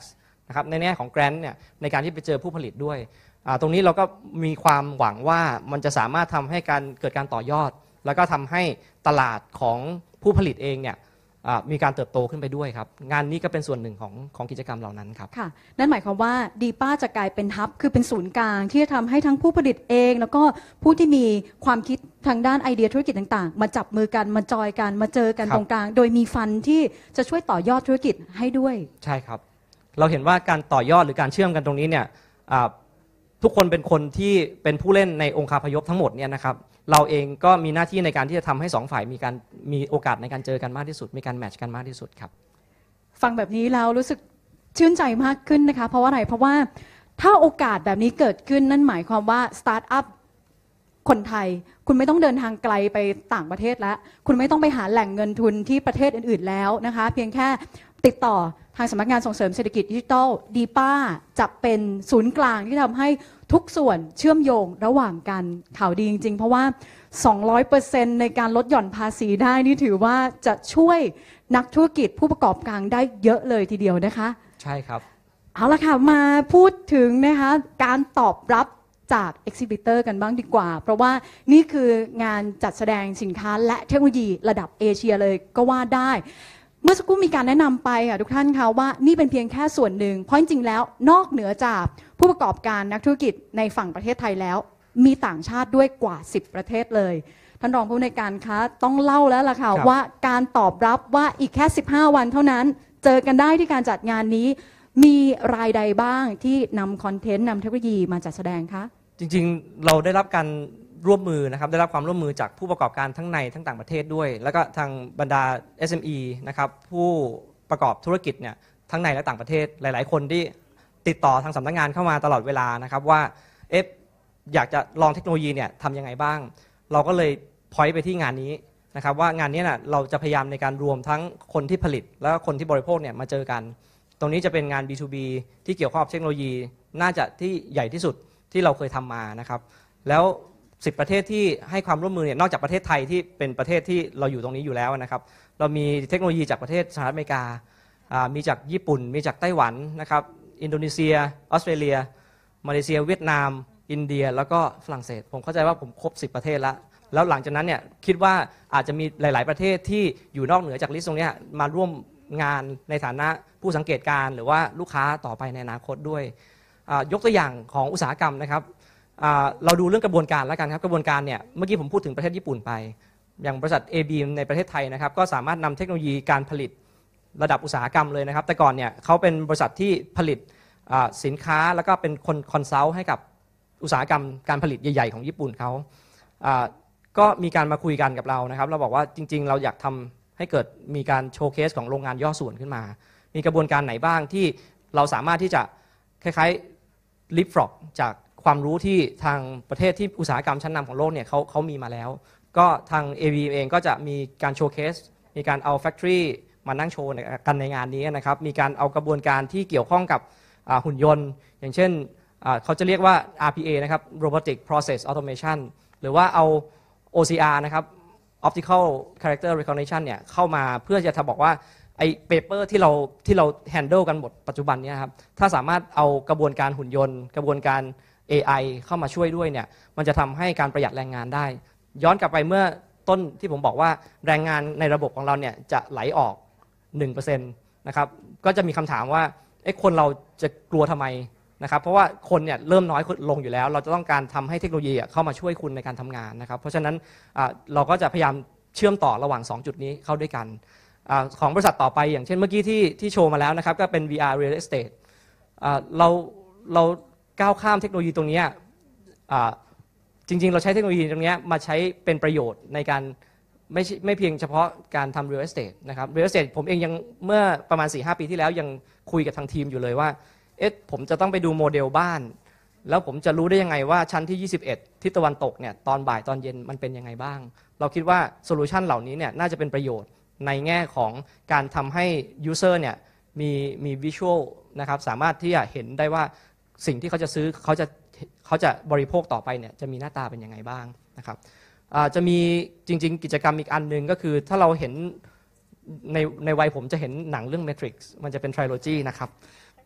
นะครับในแง่ของแกรนต์เนี่ยในการที่ไปเจอผู้ผลิตด้วยตรงนี้เราก็มีความหวังว่ามันจะสามารถทำให้การเกิดการต่อยอดแล้วก็ทำให้ตลาดของผู้ผลิตเองเนี่ยมีการเติบโตขึ้นไปด้วยครับงานนี้ก็เป็นส่วนหนึ่งของของกิจกรรมเหล่านั้นครับค่ะนั่นหมายความว่าดีป้าจะกลายเป็นฮับคือเป็นศูนย์กลางที่จะทำให้ทั้งผู้ผลิตเองแล้วก็ผู้ที่มีความคิดทางด้านไอเดียธุรกิจต่างๆมาจับมือกันมาจอยกันมาเจอกันตรงกลางโดยมีฟันที่จะช่วยต่อยอดธุรกิจให้ด้วยใช่ครับเราเห็นว่าการต่อยอดหรือการเชื่อมกันตรงนี้เนี่ยทุกคนเป็นคนที่เป็นผู้เล่นในองค์คาพยพทั้งหมดเนี่ยนะครับเราเองก็มีหน้าที่ในการที่จะทำให้สองฝ่ายมีการมีโอกาสในการเจอกันมากที่สุดมีการแมทช์กันมากที่สุดครับฟังแบบนี้แล้วรู้สึกชื่นใจมากขึ้นนะคะเพราะว่าอะไรเพราะว่าถ้าโอกาสแบบนี้เกิดขึ้นนั่นหมายความว่าสตาร์ทอัพคนไทยคุณไม่ต้องเดินทางไกลไปต่างประเทศแล้วคุณไม่ต้องไปหาแหล่งเงินทุนที่ประเทศอื่นๆแล้วนะคะเพียงแค่ติดต่อทางสำนักงานส่งเสริมเศรษฐกิจดิจิทัลดีป้าจะเป็นศูนย์กลางที่ทำให้ทุกส่วนเชื่อมโยงระหว่างกันข่าวดีจริงๆเพราะว่า สองร้อยเปอร์เซ็นต์ ในการลดหย่อนภาษีได้นี่ถือว่าจะช่วยนักธุรกิจผู้ประกอบการได้เยอะเลยทีเดียวนะคะใช่ครับเอาละค่ะมาพูดถึงนะคะการตอบรับจาก Exhibitor กันบ้างดีกว่าเพราะว่านี่คืองานจัดแสดงสินค้าและเทคโนโลยีระดับเอเชียเลยก็ว่าได้เมื่อสักครู่มีการแนะนำไปค่ะทุกท่านคะว่านี่เป็นเพียงแค่ส่วนหนึ่งเพราะจริงๆแล้วนอกเหนือจากผู้ประกอบการนักธุรกิจในฝั่งประเทศไทยแล้วมีต่างชาติด้วยกว่าสิบประเทศเลยท่านรองผู้อำนวยการคะต้องเล่าแล้วล่ะค่ะว่าการตอบรับว่าอีกแค่สิบห้าวันเท่านั้นเจอกันได้ที่การจัดงานนี้มีรายใดบ้างที่นำคอนเทนต์นำเทคโนโลยีมาจัดแสดงคะจริงๆเราได้รับการร่วมมือนะครับได้รับความร่วมมือจากผู้ประกอบการทั้งในทั้งต่างประเทศด้วยแล้วก็ทางบรรดา เอส เอ็ม อี นะครับผู้ประกอบธุรกิจเนี่ยทั้งในและต่างประเทศหลายๆคนที่ติดต่อทางสำนักงานเข้ามาตลอดเวลานะครับว่าเอฟอยากจะลองเทคโนโลยีเนี่ยทำยังไงบ้างเราก็เลยพอยต์ไปที่งานนี้นะครับว่างานนี้นะเราจะพยายามในการรวมทั้งคนที่ผลิตและคนที่บริโภคเนี่ยมาเจอกันตรงนี้จะเป็นงาน บี ทู บี ที่เกี่ยวข้องกับเทคโนโลยีน่าจะที่ใหญ่ที่สุดที่เราเคยทำมานะครับแล้วสิบประเทศที่ให้ความร่วมมือเนี่ยนอกจากประเทศไทยที่เป็นประเทศที่เราอยู่ตรงนี้อยู่แล้วนะครับเรามีเทคโนโลยีจากประเทศสหรัฐอเมริกามีจากญี่ปุ่นมีจากไต้หวันนะครับอินโดนีเซียออสเตรเลียมาเลเซียเวียดนามอินเดียแล้วก็ฝรั่งเศสผมเข้าใจว่าผมครบสิบประเทศแล้วแล้วหลังจากนั้นเนี่ยคิดว่าอาจจะมีหลายๆประเทศที่อยู่นอกเหนือจากลิสต์ตรงนี้มาร่วมงานในฐานะผู้สังเกตการหรือว่าลูกค้าต่อไปในอนาคตด้วยยกตัวอย่างของอุตสาหกรรมนะครับเราดูเรื่องกระบวนการแล้วกันครับกระบวนการเนี่ยเมื่อกี้ผมพูดถึงประเทศญี่ปุ่นไปอย่างบริษัท เอ บี ในประเทศไทยนะครับก็สามารถนำเทคโนโลยีการผลิตระดับอุตสาหกรรมเลยนะครับแต่ก่อนเนี่ยเขาเป็นบริษัทที่ผลิตสินค้าแล้วก็เป็นคนคอนซัลท์ให้กับอุตสาหกรรมการผลิตใหญ่ๆของญี่ปุ่นเขาก็มีการมาคุยกันกับเรานะครับเราบอกว่าจริงๆเราอยากทำให้เกิดมีการโชว์เคสของโรงงานย่อส่วนขึ้นมามีกระบวนการไหนบ้างที่เราสามารถที่จะคล้ายๆลิฟต์ฟรอกจากความรู้ที่ทางประเทศที่อุตสาหกรรมชั้นนำของโลกเนี่ยเขาเขามีมาแล้วก็ทาง เอ บี เองก็จะมีการโชว์เคสมีการเอาแฟคทอรี่มานั่งโชว์กันในงานนี้นะครับมีการเอากระบวนการที่เกี่ยวข้องกับหุ่นยนต์อย่างเช่นเขาจะเรียกว่า อาร์ พี เอ นะครับ Robotic Process Automation หรือว่าเอา โอ ซี อาร์ นะครับ Optical Character Recognition เนี่ยเข้ามาเพื่อจะบอกว่าไอ้เปเปอร์ที่เราที่เรา handle กันหมดปัจจุบันนี้ครับถ้าสามารถเอากระบวนการหุ่นยนต์กระบวนการ เอ ไอ เข้ามาช่วยด้วยเนี่ยมันจะทำให้การประหยัดแรงงานได้ย้อนกลับไปเมื่อต้นที่ผมบอกว่าแรงงานในระบบของเราเนี่ยจะไหลออก หนึ่งเปอร์เซ็นต์ นะครับก็จะมีคำถามว่าไอ้คนเราจะกลัวทำไมนะครับเพราะว่าคนเนี่ยเริ่มน้อยลงอยู่แล้วเราจะต้องการทำให้เทคโนโลยีเข้ามาช่วยคุณในการทำงานนะครับเพราะฉะนั้นเราก็จะพยายามเชื่อมต่อระหว่างสองจุดนี้เข้าด้วยกันของบริษัทต่อไปอย่างเช่นเมื่อกี้ที่ที่โชว์มาแล้วนะครับก็เป็น วี อาร์ Real Estate เราเราก้าวข้ามเทคโนโลยีตรงนี้จริงๆเราใช้เทคโนโลยีตรงนี้มาใช้เป็นประโยชน์ในการไม่ไม่เพียงเฉพาะการทำ real estate นะครับ real estate ผมเองยังเมื่อประมาณ สี่ห้า ปีที่แล้วยังคุยกับทางทีมอยู่เลยว่าเอ๊ะผมจะต้องไปดูโมเดลบ้านแล้วผมจะรู้ได้ยังไงว่าชั้นที่ยี่สิบเอ็ดทิศตะวันตกเนี่ยตอนบ่ายตอนเย็นมันเป็นยังไงบ้างเราคิดว่าโซลูชันเหล่านี้เนี่ยน่าจะเป็นประโยชน์ในแง่ของการทำให้ user เนี่ยมีมี visual นะครับสามารถที่จะเห็นได้ว่าสิ่งที่เขาจะซื้อเขาจะเขาจะบริโภคต่อไปเนี่ยจะมีหน้าตาเป็นยังไงบ้างนะครับจะมีจริงๆกิจกรรมอีกอันหนึ่งก็คือถ้าเราเห็นในในวัยผมจะเห็นหนังเรื่อง Matrix มันจะเป็น trilogy นะครับ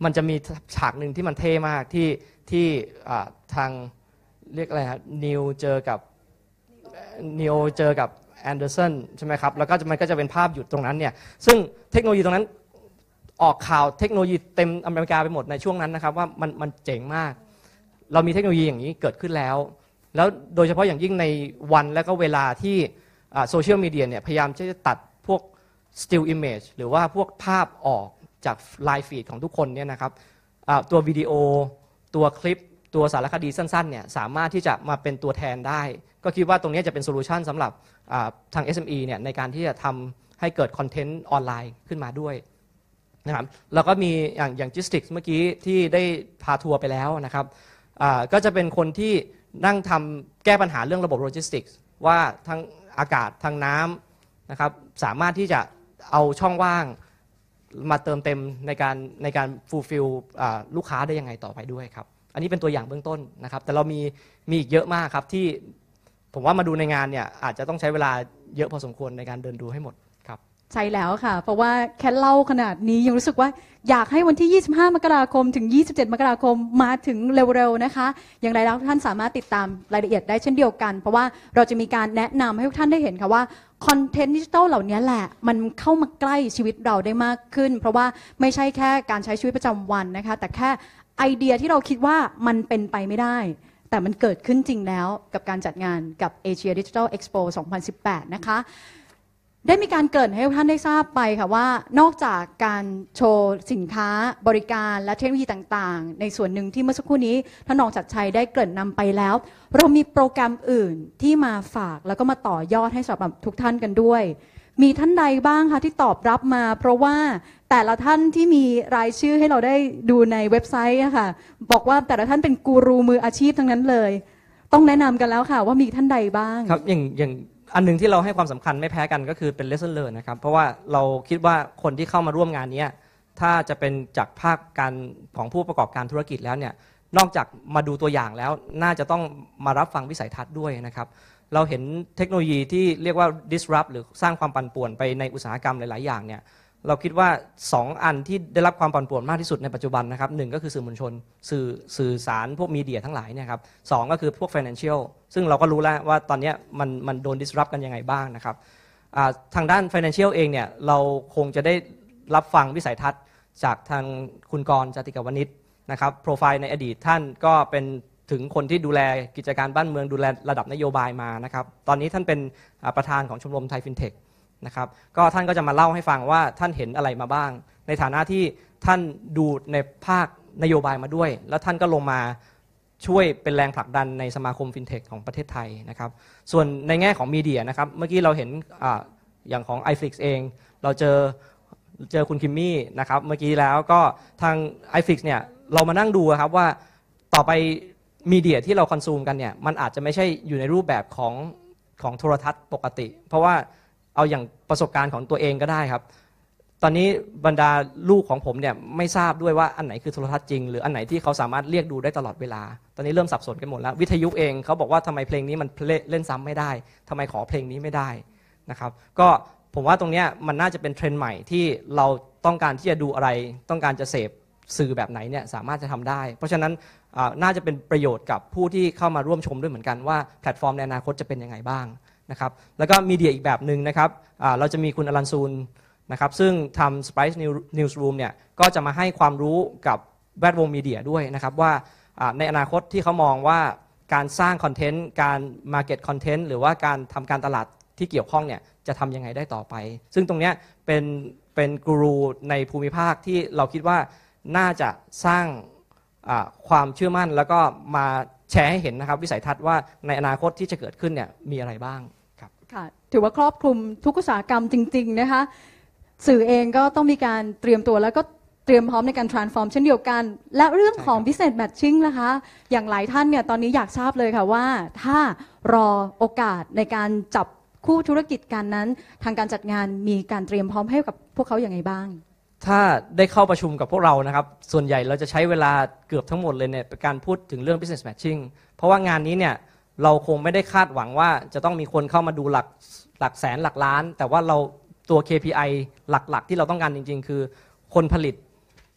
มันจะมีฉากหนึ่งที่มันเท่มากที่ที่ทางเรียกอะไรครับนิวเจอกับนิวเจอกับแอนเดอร์สันใช่ไหมครับแล้วก็มันก็จะเป็นภาพหยุดตรงนั้นเนี่ยซึ่งเทคโนโลยีตรงนั้นออกข่าวเทคโนโลยีเต็มอเมริกาไปหมดในช่วงนั้นนะครับว่ามันมันเจ๋งมากเรามีเทคโนโลยีอย่างนี้เกิดขึ้นแล้วแล้วโดยเฉพาะอย่างยิ่งในวันและก็เวลาที่โซเชียลมีเดียเนี่ยพยายามที่จะตัดพวก still image หรือว่าพวกภาพออกจากไลฟ์ฟีดของทุกคนเนี่ยนะครับตัววิดีโอตัวคลิปตัวสารคดีสั้นๆเนี่ยสามารถที่จะมาเป็นตัวแทนได้ก็คิดว่าตรงนี้จะเป็นโซลูชันสำหรับทาง เอส เอ็ม อี เนี่ยในการที่จะทำให้เกิดคอนเทนต์ออนไลน์ขึ้นมาด้วยนะครับแล้วก็มีอย่างอย่างจิสติกเมื่อกี้ที่ได้พาทัวร์ไปแล้วนะครับก็จะเป็นคนที่นั่งทำแก้ปัญหาเรื่องระบบโลจิสติกส์ว่าทั้งอากาศทางน้ำนะครับสามารถที่จะเอาช่องว่างมาเติมเต็มในการในการฟูลฟิลลูกค้าได้ยังไงต่อไปด้วยครับอันนี้เป็นตัวอย่างเบื้องต้นนะครับแต่เรามีมีอีกเยอะมากครับที่ผมว่ามาดูในงานเนี่ยอาจจะต้องใช้เวลาเยอะพอสมควรในการเดินดูให้หมดครับใช่แล้วค่ะเพราะว่าแค่เล่าขนาดนี้ยังรู้สึกว่าอยากให้วันที่ยี่สิบห้ามกราคมถึงยี่สิบเจ็ดมกราคมมาถึงเร็วๆนะคะอย่างไรแล้วท่านสามารถติดตามรายละเอียดได้เช่นเดียวกันเพราะว่าเราจะมีการแนะนำให้ทุกท่านได้เห็นค่ะว่าคอนเทนต์ดิจิทัลเหล่านี้แหละมันเข้ามาใกล้ชีวิตเราได้มากขึ้นเพราะว่าไม่ใช่แค่การใช้ชีวิตประจำวันนะคะแต่แค่ไอเดียที่เราคิดว่ามันเป็นไปไม่ได้แต่มันเกิดขึ้นจริงแล้วกับการจัดงานกับ Asia Digital Expo สองพันสิบแปดนะคะได้มีการเกริ่นให้ทุกท่านได้ทราบไปค่ะว่านอกจากการโชว์สินค้าบริการและเทคโนโลยีต่างๆในส่วนหนึ่งที่เมื่อสักครู่นี้ท่านรองชัดชัยได้เกริ่นนำไปแล้วเรามีโปรแกรมอื่นที่มาฝากแล้วก็มาต่อยอดให้สำหรับทุกท่านกันด้วยมีท่านใดบ้างคะที่ตอบรับมาเพราะว่าแต่ละท่านที่มีรายชื่อให้เราได้ดูในเว็บไซต์ค่ะบอกว่าแต่ละท่านเป็นกูรูมืออาชีพทั้งนั้นเลยต้องแนะนำกันแล้วค่ะว่ามีท่านใดบ้างครับอย่างอย่างอันหนึ่งที่เราให้ความสำคัญไม่แพ้กันก็คือเป็น lesson learn นะครับเพราะว่าเราคิดว่าคนที่เข้ามาร่วมงานนี้ถ้าจะเป็นจากภาคการของผู้ประกอบการธุรกิจแล้วเนี่ยนอกจากมาดูตัวอย่างแล้วน่าจะต้องมารับฟังวิสัยทัศน์ด้วยนะครับเราเห็นเทคโนโลยีที่เรียกว่า disrupt หรือสร้างความปั่นป่วนไปในอุตสาหกรรมหลายๆอย่างเนี่ยเราคิดว่าสองอันที่ได้รับความปั่นป่วนมากที่สุดในปัจจุบันนะครับหนึ่งก็คือสื่อมวลชนสื่อสื่อสารพวกมีเดียทั้งหลายเนี่ยครับสองก็คือพวก financial ซึ่งเราก็รู้แล้วว่าตอนนี้มันมันโดน disrupt กันยังไงบ้างนะครับทางด้าน financial เองเนี่ยเราคงจะได้รับฟังวิสัยทัศน์จากทางคุณกรณ์ จติกวณิชนะครับโปรไฟล์ในอดีตท่านก็เป็นถึงคนที่ดูแลกิจการบ้านเมืองดูแลระดับนโยบายมานะครับตอนนี้ท่านเป็นประธานของชมรมไทยฟินเทคนะครับก็ท่านก็จะมาเล่าให้ฟังว่าท่านเห็นอะไรมาบ้างในฐานะที่ท่านดูในภาคนโยบายมาด้วยแล้วท่านก็ลงมาช่วยเป็นแรงผลักดันในสมาคมฟินเทคของประเทศไทยนะครับส่วนในแง่ของมีเดียนะครับเมื่อกี้เราเห็น อ, อย่างของ ไอ เอฟ ลิกซ์ เองเราเจอเจอคุณคิมมี่นะครับเมื่อกี้แล้วก็ทาง ไอ เอฟ ลิกซ์ เนี่ยเรามานั่งดูครับว่าต่อไปมีเดียที่เราคอนซูมกันเนี่ยมันอาจจะไม่ใช่อยู่ในรูปแบบของของโทรทัศน์ปกติเพราะว่าเอาอย่างประสบการณ์ของตัวเองก็ได้ครับตอนนี้บรรดาลูกของผมเนี่ยไม่ทราบด้วยว่าอันไหนคือโทรทัศน์จริงหรืออันไหนที่เขาสามารถเรียกดูได้ตลอดเวลาตอนนี้เริ่มสับสนกันหมดแล้ววิทยุเองเขาบอกว่าทำไมเพลงนี้มันเล่นซ้ำไม่ได้ทำไมขอเพลงนี้ไม่ได้นะครับก็ผมว่าตรงนี้มันน่าจะเป็นเทรนด์ใหม่ที่เราต้องการที่จะดูอะไรต้องการจะเสพสื่อแบบไหนเนี่ยสามารถจะทำได้เพราะฉะนั้นน่าจะเป็นประโยชน์กับผู้ที่เข้ามาร่วมชมด้วยเหมือนกันว่าแพลตฟอร์มในอนาคตจะเป็นยังไงบ้างนะครับแล้วก็มีเดียอีกแบบหนึ่งนะครับเราจะมีคุณอลันซูนนะครับซึ่งทำ Spice Newsroom เนี่ยก็จะมาให้ความรู้กับแวดวงมีเดียด้วยนะครับว่าในอนาคตที่เขามองว่าการสร้างคอนเทนต์การ Market Content หรือว่าการทำการตลาดที่เกี่ยวข้องเนี่ยจะทำยังไงได้ต่อไปซึ่งตรงนี้เป็นเป็นกูรูในภูมิภาคที่เราคิดว่าน่าจะสร้างความเชื่อมั่นแล้วก็มาแชร์ให้เห็นนะครับวิสัยทัศน์ว่าในอนาคตที่จะเกิดขึ้นเนี่ยมีอะไรบ้างครับค่ะถือว่าครอบคลุมทุกอุตสาหกรรมจริงๆนะคะสื่อเองก็ต้องมีการเตรียมตัวแล้วก็เตรียมพร้อมในการ transform เช่นเดียวกันและเรื่องของ business matching นะคะอย่างหลายท่านเนี่ยตอนนี้อยากทราบเลยค่ะว่าถ้ารอโอกาสในการจับคู่ธุรกิจกันนั้นทางการจัดงานมีการเตรียมพร้อมให้กับพวกเขาอย่างไรบ้างถ้าได้เข้าประชุมกับพวกเรานะครับส่วนใหญ่เราจะใช้เวลาเกือบทั้งหมดเลยเนี่ยเป็นการพูดถึงเรื่อง business matching เพราะว่างานนี้เนี่ยเราคงไม่ได้คาดหวังว่าจะต้องมีคนเข้ามาดูหลักหลักแสนหลักล้านแต่ว่าเราตัว เค พี ไอ หลักๆที่เราต้องการจริงๆคือคนผลิต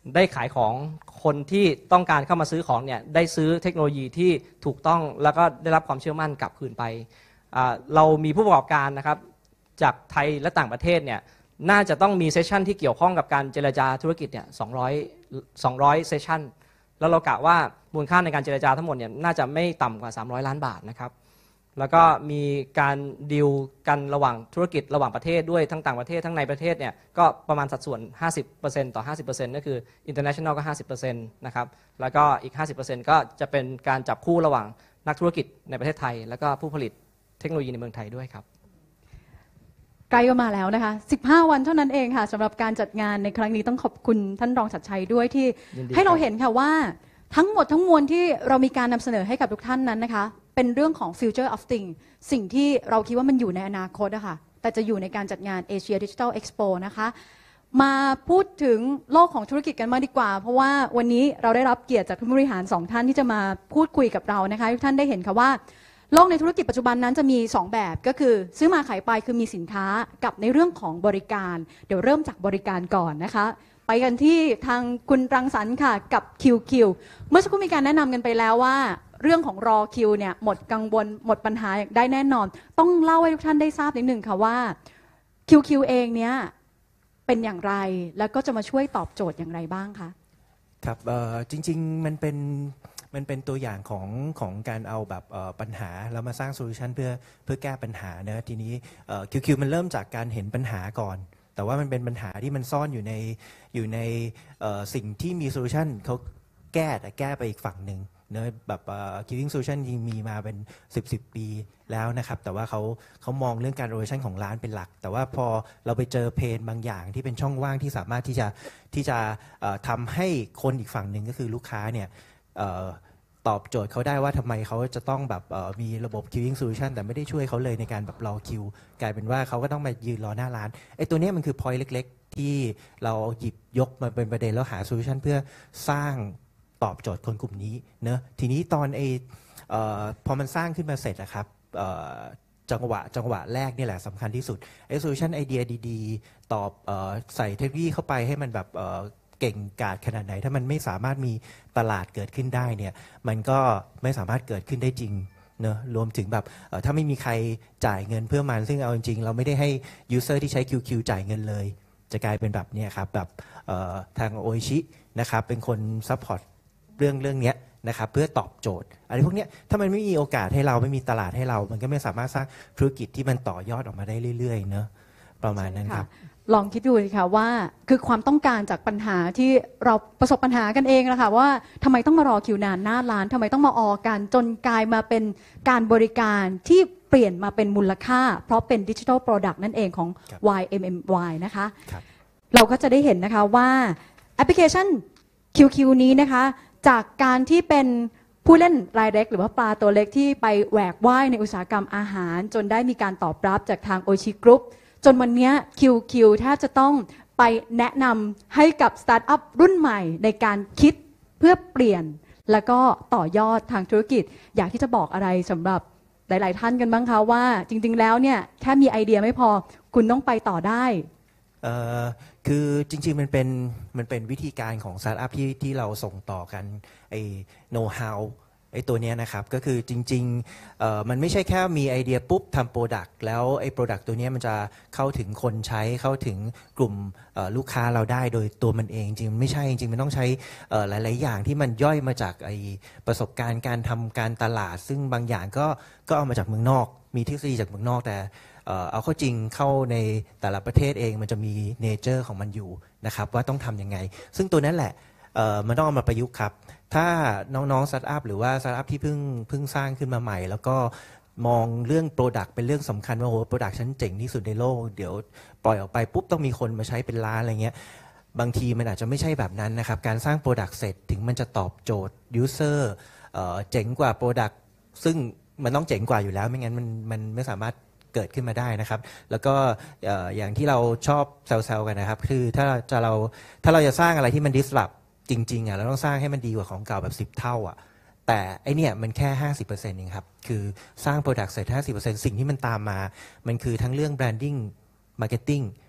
ได้ขายของคนที่ต้องการเข้ามาซื้อของเนี่ยได้ซื้อเทคโนโลยีที่ถูกต้องแล้วก็ได้รับความเชื่อมั่นกลับคืนไปเรามีผู้ประกอบการนะครับจากไทยและต่างประเทศเนี่ยน่าจะต้องมีเซสชันที่เกี่ยวข้องกับการเจรจาธุรกิจเนี่ยสองร้อย สองร้อยเซสชันแล้วเรากะว่ามูลค่าในการเจรจาทั้งหมดเนี่ยน่าจะไม่ต่ำกว่าสามร้อยล้านบาทนะครับแล้วก็มีการดีลกันระหว่างธุรกิจระหว่างประเทศด้วยทั้งต่างประเทศทั้งในประเทศเนี่ยก็ประมาณสัดส่วน ห้าสิบเปอร์เซ็นต์ ต่อ ห้าสิบเปอร์เซ็นต์ ก็คือ international ก็ ห้าสิบเปอร์เซ็นต์ นะครับแล้วก็อีก ห้าสิบเปอร์เซ็นต์ ก็จะเป็นการจับคู่ระหว่างนักธุรกิจในประเทศไทยแล้วก็ผู้ผลิตเทคโนโลยีในเมืองไทยด้วยครับใกล้มาแล้วนะคะสิบห้าวันเท่านั้นเองค่ะสำหรับการจัดงานในครั้งนี้ต้องขอบคุณท่านรองชัดชัยด้วยที่ให้เราเห็นค่ะว่าทั้งหมดทั้งมวลที่เรามีการนำเสนอให้กับทุกท่านนั้นนะคะเป็นเรื่องของ future of things สิ่งที่เราคิดว่ามันอยู่ในอนาคตนะคะแต่จะอยู่ในการจัดงาน Asia Digital Expo นะคะมาพูดถึงโลกของธุรกิจกันมากดีกว่าเพราะว่าวันนี้เราได้รับเกียรติจากผู้บริหารสองท่านที่จะมาพูดคุยกับเรานะคะทุกท่านได้เห็นค่ะว่าโลกในธุรกิจปัจจุบันนั้นจะมีสองแบบก็คือซื้อมาขายไปคือมีสินค้ากับในเรื่องของบริการเดี๋ยวเริ่มจากบริการก่อนนะคะไปกันที่ทางคุณรังสรรค์ค่ะกับ คิว คิว เมื่อสักครู่มีการแนะนำกันไปแล้วว่าเรื่องของรอคิวเนี่ยหมดกังวลหมดปัญหาได้แน่นอนต้องเล่าให้ทุกท่านได้ทราบนิดหนึ่งค่ะว่า คิว คิว เองเนี่ยเป็นอย่างไรแล้วก็จะมาช่วยตอบโจทย์อย่างไรบ้างคะครับจริงๆมันเป็นมันเป็นตัวอย่างของของการเอาแบบปัญหาแล้วมาสร้างโซลูชันเพื่อเพื่อแก้ปัญหาเนะทีนี้ คิว คิว มันเริ่มจากการเห็นปัญหาก่อนแต่ว่ามันเป็นปัญหาที่มันซ่อนอยู่ในอยู่ในสิ่งที่มีโซลูชันเขาแก้แต่แก้ไปอีกฝั่งหนึ่งเนอะแบบ Killing Solution จริงมีมาเป็นสิบ สิบปีแล้วนะครับแต่ว่าเขาเขามองเรื่องการ operation ของร้านเป็นหลักแต่ว่าพอเราไปเจอเพนบางอย่างที่เป็นช่องว่างที่สามารถที่จะที่จะทำให้คนอีกฝั่งหนึ่งก็คือลูกค้าเนี่ยตอบโจทย์เขาได้ว่าทำไมเขาจะต้องแบบมีระบบ Queuing Solution แต่ไม่ได้ช่วยเขาเลยในการแบบรอคิวกลายเป็นว่าเขาก็ต้องมายืนรอหน้าร้านไอ้ตัวนี้มันคือ point เล็กๆที่เราหยิบยกมาเป็นประเด็นแล้วหาโซลูชันเพื่อสร้างตอบโจทย์คนกลุ่มนี้เนอะทีนี้ตอนไอพอมันสร้างขึ้นมาเสร็จนะครับจังหวะจังหวะแรกนี่แหละสำคัญที่สุดไอโซลูชันไอเดียดีๆตอบใส่เทคโนโลยีเข้าไปให้มันแบบเก่งกาจขนาดไหนถ้ามันไม่สามารถมีตลาดเกิดขึ้นได้เนี่ยมันก็ไม่สามารถเกิดขึ้นได้จริงเนอะรวมถึงแบบถ้าไม่มีใครจ่ายเงินเพื่อมันซึ่งเอาจริงๆเราไม่ได้ให้ยูเซอร์ที่ใช้ คิว คิว จ่ายเงินเลยจะกลายเป็นแบบนี้ครับแบบทางโออิชินะครับเป็นคนซัพพอร์ตเรื่องเรื่องนี้นะครับเพื่อตอบโจทย์อะไรพวกนี้ถ้ามันไม่มีโอกาสให้เราไม่มีตลาดให้เรามันก็ไม่สามารถสร้างธุรกิจที่มันต่อยอดออกมาได้เรื่อยๆเนอะประมาณนั้นครับลองคิดดูสิค่ะว่าคือความต้องการจากปัญหาที่เราประสบปัญหากันเองนะคะว่าทำไมต้องมารอคิวนานหน้าร้านทำไมต้องมาออกันจนกลายมาเป็นการบริการที่เปลี่ยนมาเป็นมูลค่าเพราะเป็นดิจิทัลโปรดักต์นั่นเองของ วาย เอ็ม เอ็ม วาย นะคะเราก็จะได้เห็นนะคะว่าแอปพลิเคชัน คิว คิว นี้นะคะจากการที่เป็นผู้เล่นรายเล็กหรือว่าปลาตัวเล็กที่ไปแหวกว่ายในอุตสาหกรรมอาหารจนได้มีการตอบรับจากทางโอชิกรุ๊ปจนวันนี้ คิว คิว แทบจะต้องไปแนะนำให้กับสตาร์ทอัพรุ่นใหม่ในการคิดเพื่อเปลี่ยนแล้วก็ต่อยอดทางธุรกิจอยากที่จะบอกอะไรสำหรับหลายๆท่านกันบ้างคะว่าจริงๆแล้วเนี่ยแค่มีไอเดียไม่พอคุณต้องไปต่อได้คือจริงๆมันเป็นมันเป็นวิธีการของสตาร์ทอัพที่ที่เราส่งต่อกันไอ้โน้ตฮาวไอ้ตัวนี้นะครับก็คือจริงๆมันไม่ใช่แค่มีไอเดียปุ๊บทำโปรดักต์แล้วไอ้โปรดักต์ตัวนี้มันจะเข้าถึงคนใช้เข้าถึงกลุ่มลูกค้าเราได้โดยตัวมันเองจริงไม่ใช่จริงๆมันต้องใช้หลายๆอย่างที่มันย่อยมาจากไอ้ประสบการณ์การทำการตลาดซึ่งบางอย่างก็ก็เอามาจากเมืองนอกมีทฤษฎีจากเมืองนอกแต่เอาเข้าจริงเข้าในแต่ละประเทศเองมันจะมีเนเจอร์ของมันอยู่นะครับว่าต้องทำยังไงซึ่งตัวนั้นแหละมันต้องเอามาประยุกต์ครับถ้าน้องๆสตาร์ทอัพหรือว่าสตาร์ทอัพที่เพิ่งเพิ่งสร้างขึ้นมาใหม่แล้วก็มองเรื่องโปรดักต์เป็นเรื่องสำคัญว่าโอ้โหโปรดักต์ฉันเจ๋งที่สุดในโลกเดี๋ยวปล่อยออกไปปุ๊บต้องมีคนมาใช้เป็นล้านอะไรเงี้ยบางทีมันอาจจะไม่ใช่แบบนั้นนะครับการสร้างโปรดักต์เสร็จถึงมันจะตอบโจทย์ยูเซอร์เจ๋งกว่าโปรดักต์ซึ่งมันต้องเจ๋งกว่าอยู่แล้วไม่งั้นมันมันไม่สามารถเกิดขึ้นมาได้นะครับแล้วก็อย่างที่เราชอบแซวๆกันนะครับคือถ้าจะเราถ้าเราจะสร้างอะไรที่มัน disrupt จริงๆอ่ะเราต้องสร้างให้มันดีกว่าของเก่าแบบสิบเท่าอ่ะแต่ไอเนี่ยมันแค่ ห้าสิบเปอร์เซ็นต์ เองครับคือสร้าง Product เสร็จ ห้าสิบเปอร์เซ็นต์ สิ่งที่มันตามมามันคือทั้งเรื่อง Branding Marketing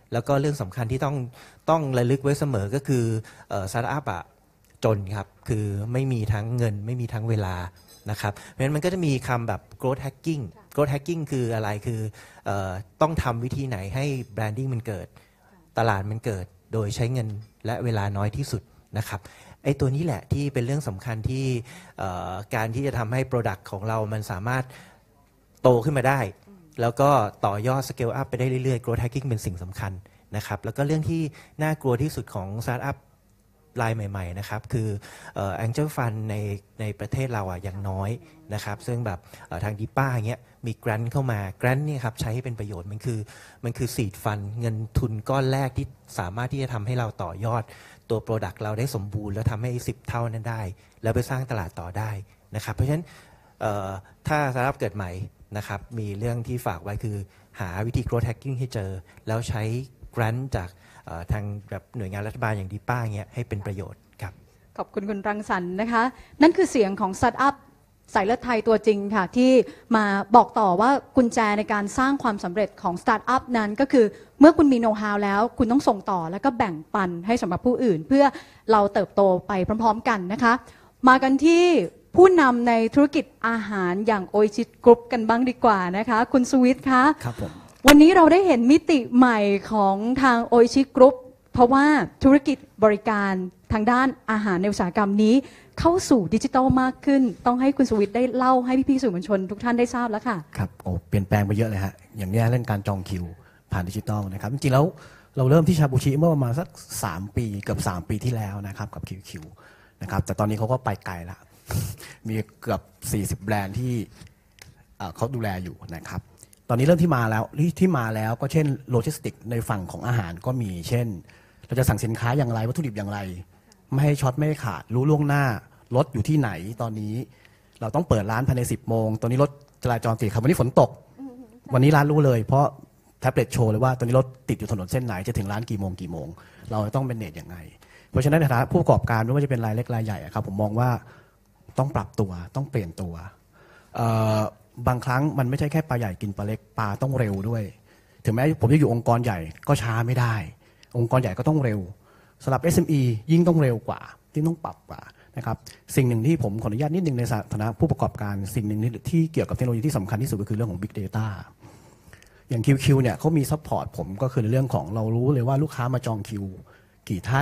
แล้วก็เรื่องสำคัญที่ต้องต้องระลึกไว้เสมอก็คือสตาร์ทอัพอะจนครับคือไม่มีทั้งเงินไม่มีทั้งเวลานะครับเพราะฉะนั้นมันก็จะมีคำแบบ growth hacking growth hacking คืออะไรคือเอ่อต้องทำวิธีไหนให้ branding มันเกิดตลาดมันเกิดโดยใช้เงินและเวลาน้อยที่สุดนะครับไอ้ตัวนี้แหละที่เป็นเรื่องสำคัญที่การที่จะทำให้ Product ของเรามันสามารถโตขึ้นมาได้แล้วก็ต่อยอด scale up ไปได้เรื่อยๆ growth hacking เป็นสิ่งสำคัญนะครับแล้วก็เรื่องที่น่ากลัวที่สุดของ startup รายใหม่ๆนะครับคือเอ่อ Angel Fund ในในประเทศเราอ่ะยังน้อยนะครับซึ่งแบบทางดิป้าอย่างเงี้ยมี grant เข้ามา grant เนี่ยครับใช้ให้เป็นประโยชน์มันคือมันคือ seed fund เงินทุนก้อนแรกที่สามารถที่จะทำให้เราต่อยอดตัว Product เราได้สมบูรณ์แล้วทำให้สิบเท่านั้นได้แล้วไปสร้างตลาดต่อได้นะครับเพราะฉะนั้นถ้า startup เกิดใหม่นะครับมีเรื่องที่ฝากไว้คือหาวิธี growth hacking ให้เจอแล้วใช้ grant จากทางแบบหน่วยงานรัฐบาลอย่างดีป้าเงี้ยให้เป็นประโยชน์ครับขอบคุณคุณรังสรรค์นะคะนั่นคือเสียงของสตาร์ทอัพสายเลือดไทยตัวจริงค่ะที่มาบอกต่อว่ากุญแจในการสร้างความสำเร็จของสตาร์ทอัพนั้นก็คือเมื่อคุณมีโน้ตฮาวแล้วคุณต้องส่งต่อแล้วก็แบ่งปันให้สำหรับผู้อื่นเพื่อเราเติบโตไปพร้อมๆกันนะคะมากันที่ผู้นำในธุรกิจอาหารอย่างโออิชิกรุ๊ปกันบ้างดีกว่านะคะคุณสุวิทย์คะครับผมวันนี้เราได้เห็นมิติใหม่ของทางโออิชิกรุ๊ปเพราะว่าธุรกิจบริการทางด้านอาหารในอุตสาหกรรมนี้เข้าสู่ดิจิทัลมากขึ้นต้องให้คุณสุวิทย์ได้เล่าให้พี่ๆสื่อมวลชนทุกท่านได้ทราบแล้วค่ะครับโอ้เปลี่ยนแปลงไปเยอะเลยฮะอย่างนี้เรื่องการจองคิวผ่านดิจิทัลนะครับจริงๆแล้วเราเริ่มที่ชาบูชิเมื่อประมาณสักสามปีเกือบสามปีที่แล้วนะครับกับ คิว คิว นะครับแต่ตอนนี้เขาก็ไปไกลละมีเกือบสี่สิบแบรนด์ที่เขาดูแลอยู่นะครับตอนนี้เริ่มที่มาแล้วที่มาแล้วก็เช่นโลจิสติกในฝั่งของอาหารก็มีเช่นเราจะสั่งสินค้าอย่างไรวัตถุดิบอย่างไรไม่ให้ช็อตไม่ให้ขาดรู้ล่วงหน้ารถอยู่ที่ไหนตอนนี้เราต้องเปิดร้านภายในสิบโมงตอนนี้รถจราจรติดครับวันนี้ฝนตกวันนี้ร้านรู้เลยเพราะแท็บเล็ตโชว์เลยว่าตอนนี้รถติดอยู่ถนนเส้นไหนจะถึงร้านกี่โมงกี่โมงเราต้องเป็นเนตยังไงเพราะฉะนั้นในฐานะผู้ประกอบการไม่ว่าจะเป็นรายเล็กรายใหญ่ครับผมมองว่าต้องปรับตัวต้องเปลี่ยนตัวบางครั้งมันไม่ใช่แค่ปลาใหญ่กินปลาเล็กปลาต้องเร็วด้วยถึงแม้ผมจะอยู่องค์กรใหญ่ก็ช้าไม่ได้องค์กรใหญ่ก็ต้องเร็วสำหรับ เอส เอ็ม อี ยิ่งต้องเร็วกว่าที่ต้องปรับกว่านะครับสิ่งหนึ่งที่ผมขออนุญาตนิดนึงในฐานะผู้ประกอบการสิ่งหนึ่งที่เกี่ยวกับเทคโนโลยีที่สำคัญที่สุดก็คือเรื่องของ Big Data อย่าง คิว คิว เนี่ยเขามีซัพพอร์ตผมก็คือในเรื่องของเรารู้เลยว่าลูกค้ามาจองคิวกี่ท่าน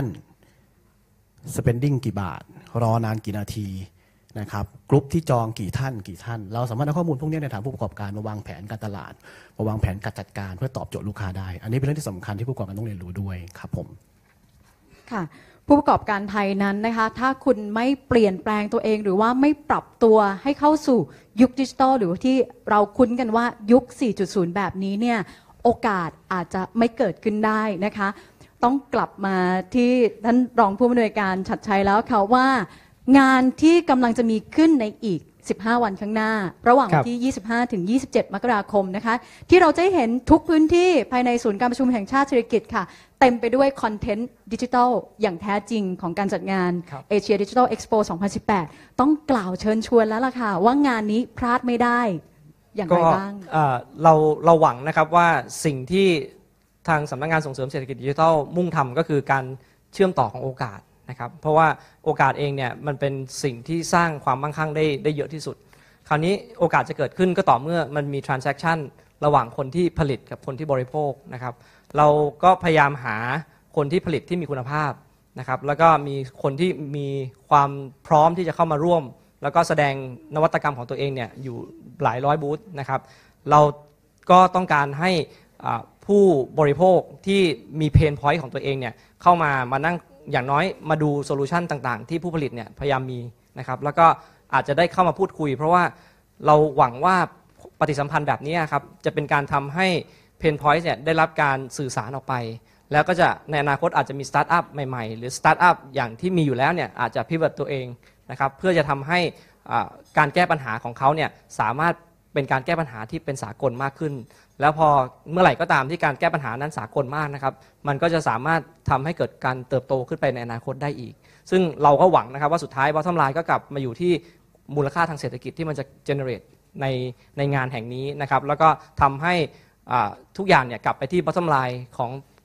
spending กี่บาทรอนานกี่นาทีนะครับกลุ่มที่จองกี่ท่านกี่ท่านเราสามารถเอาข้อมูลพวกนี้ในฐานผู้ประกอบการมาวางแผนการตลาดมาวางแผนการจัดการเพื่อตอบโจทย์ลูกค้าได้อันนี้เป็นเรื่องที่สำคัญที่ผู้ประกอบการต้องเรียนรู้ด้วยครับผมค่ะผู้ประกอบการไทยนั้นนะคะถ้าคุณไม่เปลี่ยนแปลงตัวเองหรือว่าไม่ปรับตัวให้เข้าสู่ยุคดิจิทัลหรือที่เราคุ้นกันว่ายุค สี่จุดศูนย์ แบบนี้เนี่ยโอกาสอาจจะไม่เกิดขึ้นได้นะคะต้องกลับมาที่ท่านรองผู้อำนวยการชัดชัยแล้วค่ะว่างานที่กำลังจะมีขึ้นในอีกสิบห้าวันข้างหน้าระหว่างวันที่ยี่สิบห้าถึงยี่สิบเจ็ดมกราคมนะคะที่เราจะเห็นทุกพื้นที่ภายในศูนย์การประชุมแห่งชาติเศรษฐกิจค่ะเต็มไปด้วยคอนเทนต์ดิจิทัลอย่างแท้จริงของการจัดงาน Asia Digital Expo สองพันสิบแปดต้องกล่าวเชิญชวนแล้วล่ะค่ะว่างานนี้พลาดไม่ได้อย่างไรบ้างเราเราหวังนะครับว่าสิ่งที่ทางสำนักงานส่งเสริมเศรษฐกิจดิจิทัลมุ่งทำก็คือการเชื่อมต่อของโอกาสนะครับเพราะว่าโอกาสเองเนี่ยมันเป็นสิ่งที่สร้างความมั่งคั่งได้ได้เยอะที่สุดคราวนี้โอกาสจะเกิดขึ้นก็ต่อเมื่อมันมี transaction ระหว่างคนที่ผลิตกับคนที่บริโภคนะครับเราก็พยายามหาคนที่ผลิตที่มีคุณภาพนะครับแล้วก็มีคนที่มีความพร้อมที่จะเข้ามาร่วมแล้วก็แสดงนวัตกรรมของตัวเองเนี่ยอยู่หลายร้อยบูธนะครับเราก็ต้องการให้ผู้บริโภคที่มีเพนพอยต์ของตัวเองเนี่ยเข้ามามานั่งอย่างน้อยมาดูโซลูชันต่างๆที่ผู้ผลิตเนี่ยพยายามมีนะครับแล้วก็อาจจะได้เข้ามาพูดคุยเพราะว่าเราหวังว่าปฏิสัมพันธ์แบบนี้ครับจะเป็นการทำให้เพนพอยต์เนี่ยได้รับการสื่อสารออกไปแล้วก็จะในอนาคตอาจจะมีสตาร์ทอัพใหม่ๆหรือสตาร์ทอัพอย่างที่มีอยู่แล้วเนี่ยอาจจะพิเวตตัวเองนะครับเพื่อจะทำให้การแก้ปัญหาของเขาเนี่ยสามารถเป็นการแก้ปัญหาที่เป็นสากลมากขึ้นแล้วพอเมื่อไหร่ก็ตามที่การแก้ปัญหานั้นสากลมากนะครับมันก็จะสามารถทำให้เกิดการเติบโตขึ้นไปในอนาคตได้อีกซึ่งเราก็หวังนะครับว่าสุดท้าย bottom line ก็กลับมาอยู่ที่มูลค่าทางเศรษฐกิจที่มันจะ generate ในในงานแห่งนี้นะครับแล้วก็ทำให้ทุกอย่างเนี่ยกลับไปที่ bottom line ของ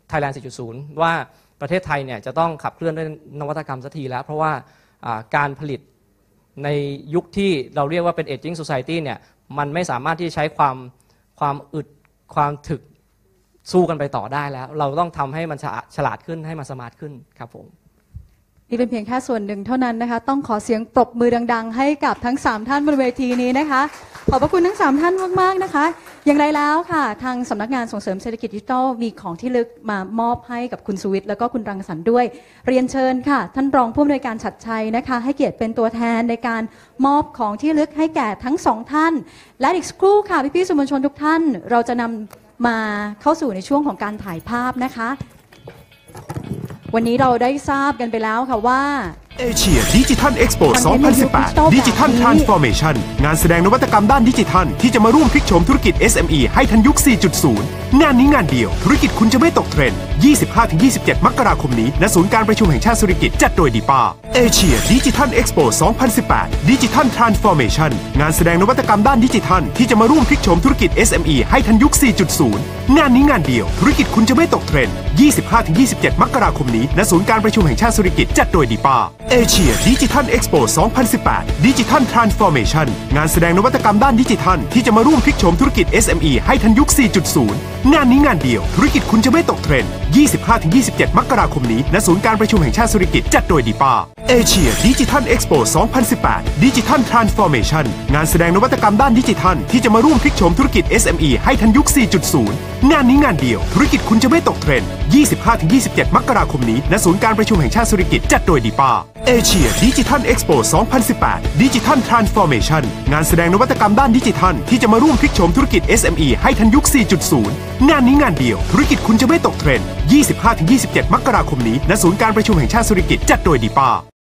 Thailand สี่จุดศูนย์ ว่าประเทศไทยเนี่ยจะต้องขับเคลื่อนด้วยนวัตกรรมสักทีแล้วเพราะว่าการผลิตในยุคที่เราเรียกว่าเป็น aging society เนี่ยมันไม่สามารถที่จะใช้ความความอึดความถึกสู้กันไปต่อได้แล้วเราต้องทำให้มันฉลาดขึ้นให้มันสมาร์ทขึ้นครับผมนี่เป็นเพียงแค่ส่วนหนึ่งเท่านั้นนะคะต้องขอเสียงปรบมือดังๆให้กับทั้งสามท่านบนเวทีนี้นะคะขอบพระคุณทั้งสามท่านมากๆนะคะอย่างไรแล้วค่ะทางสำนักงานส่งเสริมเศรษฐกิจดิจิทัลมีของที่ลึกมามอบให้กับคุณสุวิทย์แล้วก็คุณรังสรรค์ด้วยเรียนเชิญค่ะท่านรองผู้อำนวยการฉัตรชัยนะคะให้เกียรติเป็นตัวแทนในการมอบของที่ลึกให้แก่ทั้งสองท่านและอีกสักครู่ค่ะพี่ๆสื่อมวลชนทุกท่านเราจะนำมาเข้าสู่ในช่วงของการถ่ายภาพนะคะวันนี้เราได้ทราบกันไปแล้วค่ะว่า Asia Digital Expo สองพันสิบแปด Digital Transformation งานแสดงนวัตกรรมด้านดิจิทัลที่จะมาร่วมพลิกโฉมธุรกิจ เอส เอ็ม อี ให้ทันยุค สี่จุดศูนย์ งานนี้งานเดียวธุรกิจคุณจะไม่ตกเทรนด์ ยี่สิบห้าถึงยี่สิบเจ็ด มกราคมนี้ณศูนย์การประชุมแห่งชาติสุริกิตจัดโดยดีปา Asia Digital Expo สองพันสิบแปด Digital Transformation งานแสดงนวัตกรรมด้านดิจิทัลที่จะมาร่วมพลิกโฉมธุรกิจ เอส เอ็ม อี ให้ทันยุค สี่จุดศูนย์ งานนี้งานเดียวธุรกิจคุณจะไม่ตกเทรนด์ ยี่สิบห้าถึงยี่สิบเจ็ด มกราคมนี้ณศูนย์การประชุมแห่งชาติสุริกิตจัดโดยดีปา Asia Digital Expo สองพันสิบแปด Digital Transformation งานแสดงนวัตกรรมด้านดิจิทัลที่จะมาร่วมพลิกโฉมธุรกิจ เอส เอ็ม อี ให้ทันยุค สี่จุดศูนย์ งานนี้งานเดียวธุรกิจคุณจะไม่ตกเทรนด์ ยี่สิบห้าถึงยี่สิบเจ็ด มกราคมนี้ณศูนย์การประชุมแห่งชาติสุริกิตจัดโดยดีปา Asia Digital Expo สองพันสิบแปด Digital Transformation งานแสดงนวัตกรรมด้านดิจิทัลที่จะมาร่วมพลิกโฉมธุรกิจ เอส เอ็ม อี ให้ทันยุค สี่จุดศูนย์ งานนี้งานเดียวธุรกิจคุณจะไม่ตกเทรนด์ ยี่สิบห้าถึงยี่สิบเจ็ด มกราคมนี้ณศูนย์การประชุมแห่งชาติสุริกิตจัดโดยดีปา Asia Digital Expo สองพันสิบแปด Digital Transformation งานแสดงนวัตกรรมด้านดิจิทัลที่จะมาร่วมพลิกโฉมธุรกิจ เอส เอ็ม อี ให้ทันยุค สี่จุดศูนย์ งานนี้งานเดียวธุรกิจคุณจะไม่ตกเทรนด์ ยี่สิบห้าถึงยี่สิบเจ็ด มกราคมนี้ณศูนย์การประชุมแห่งชาติสุริกิตจัดโดยดีปา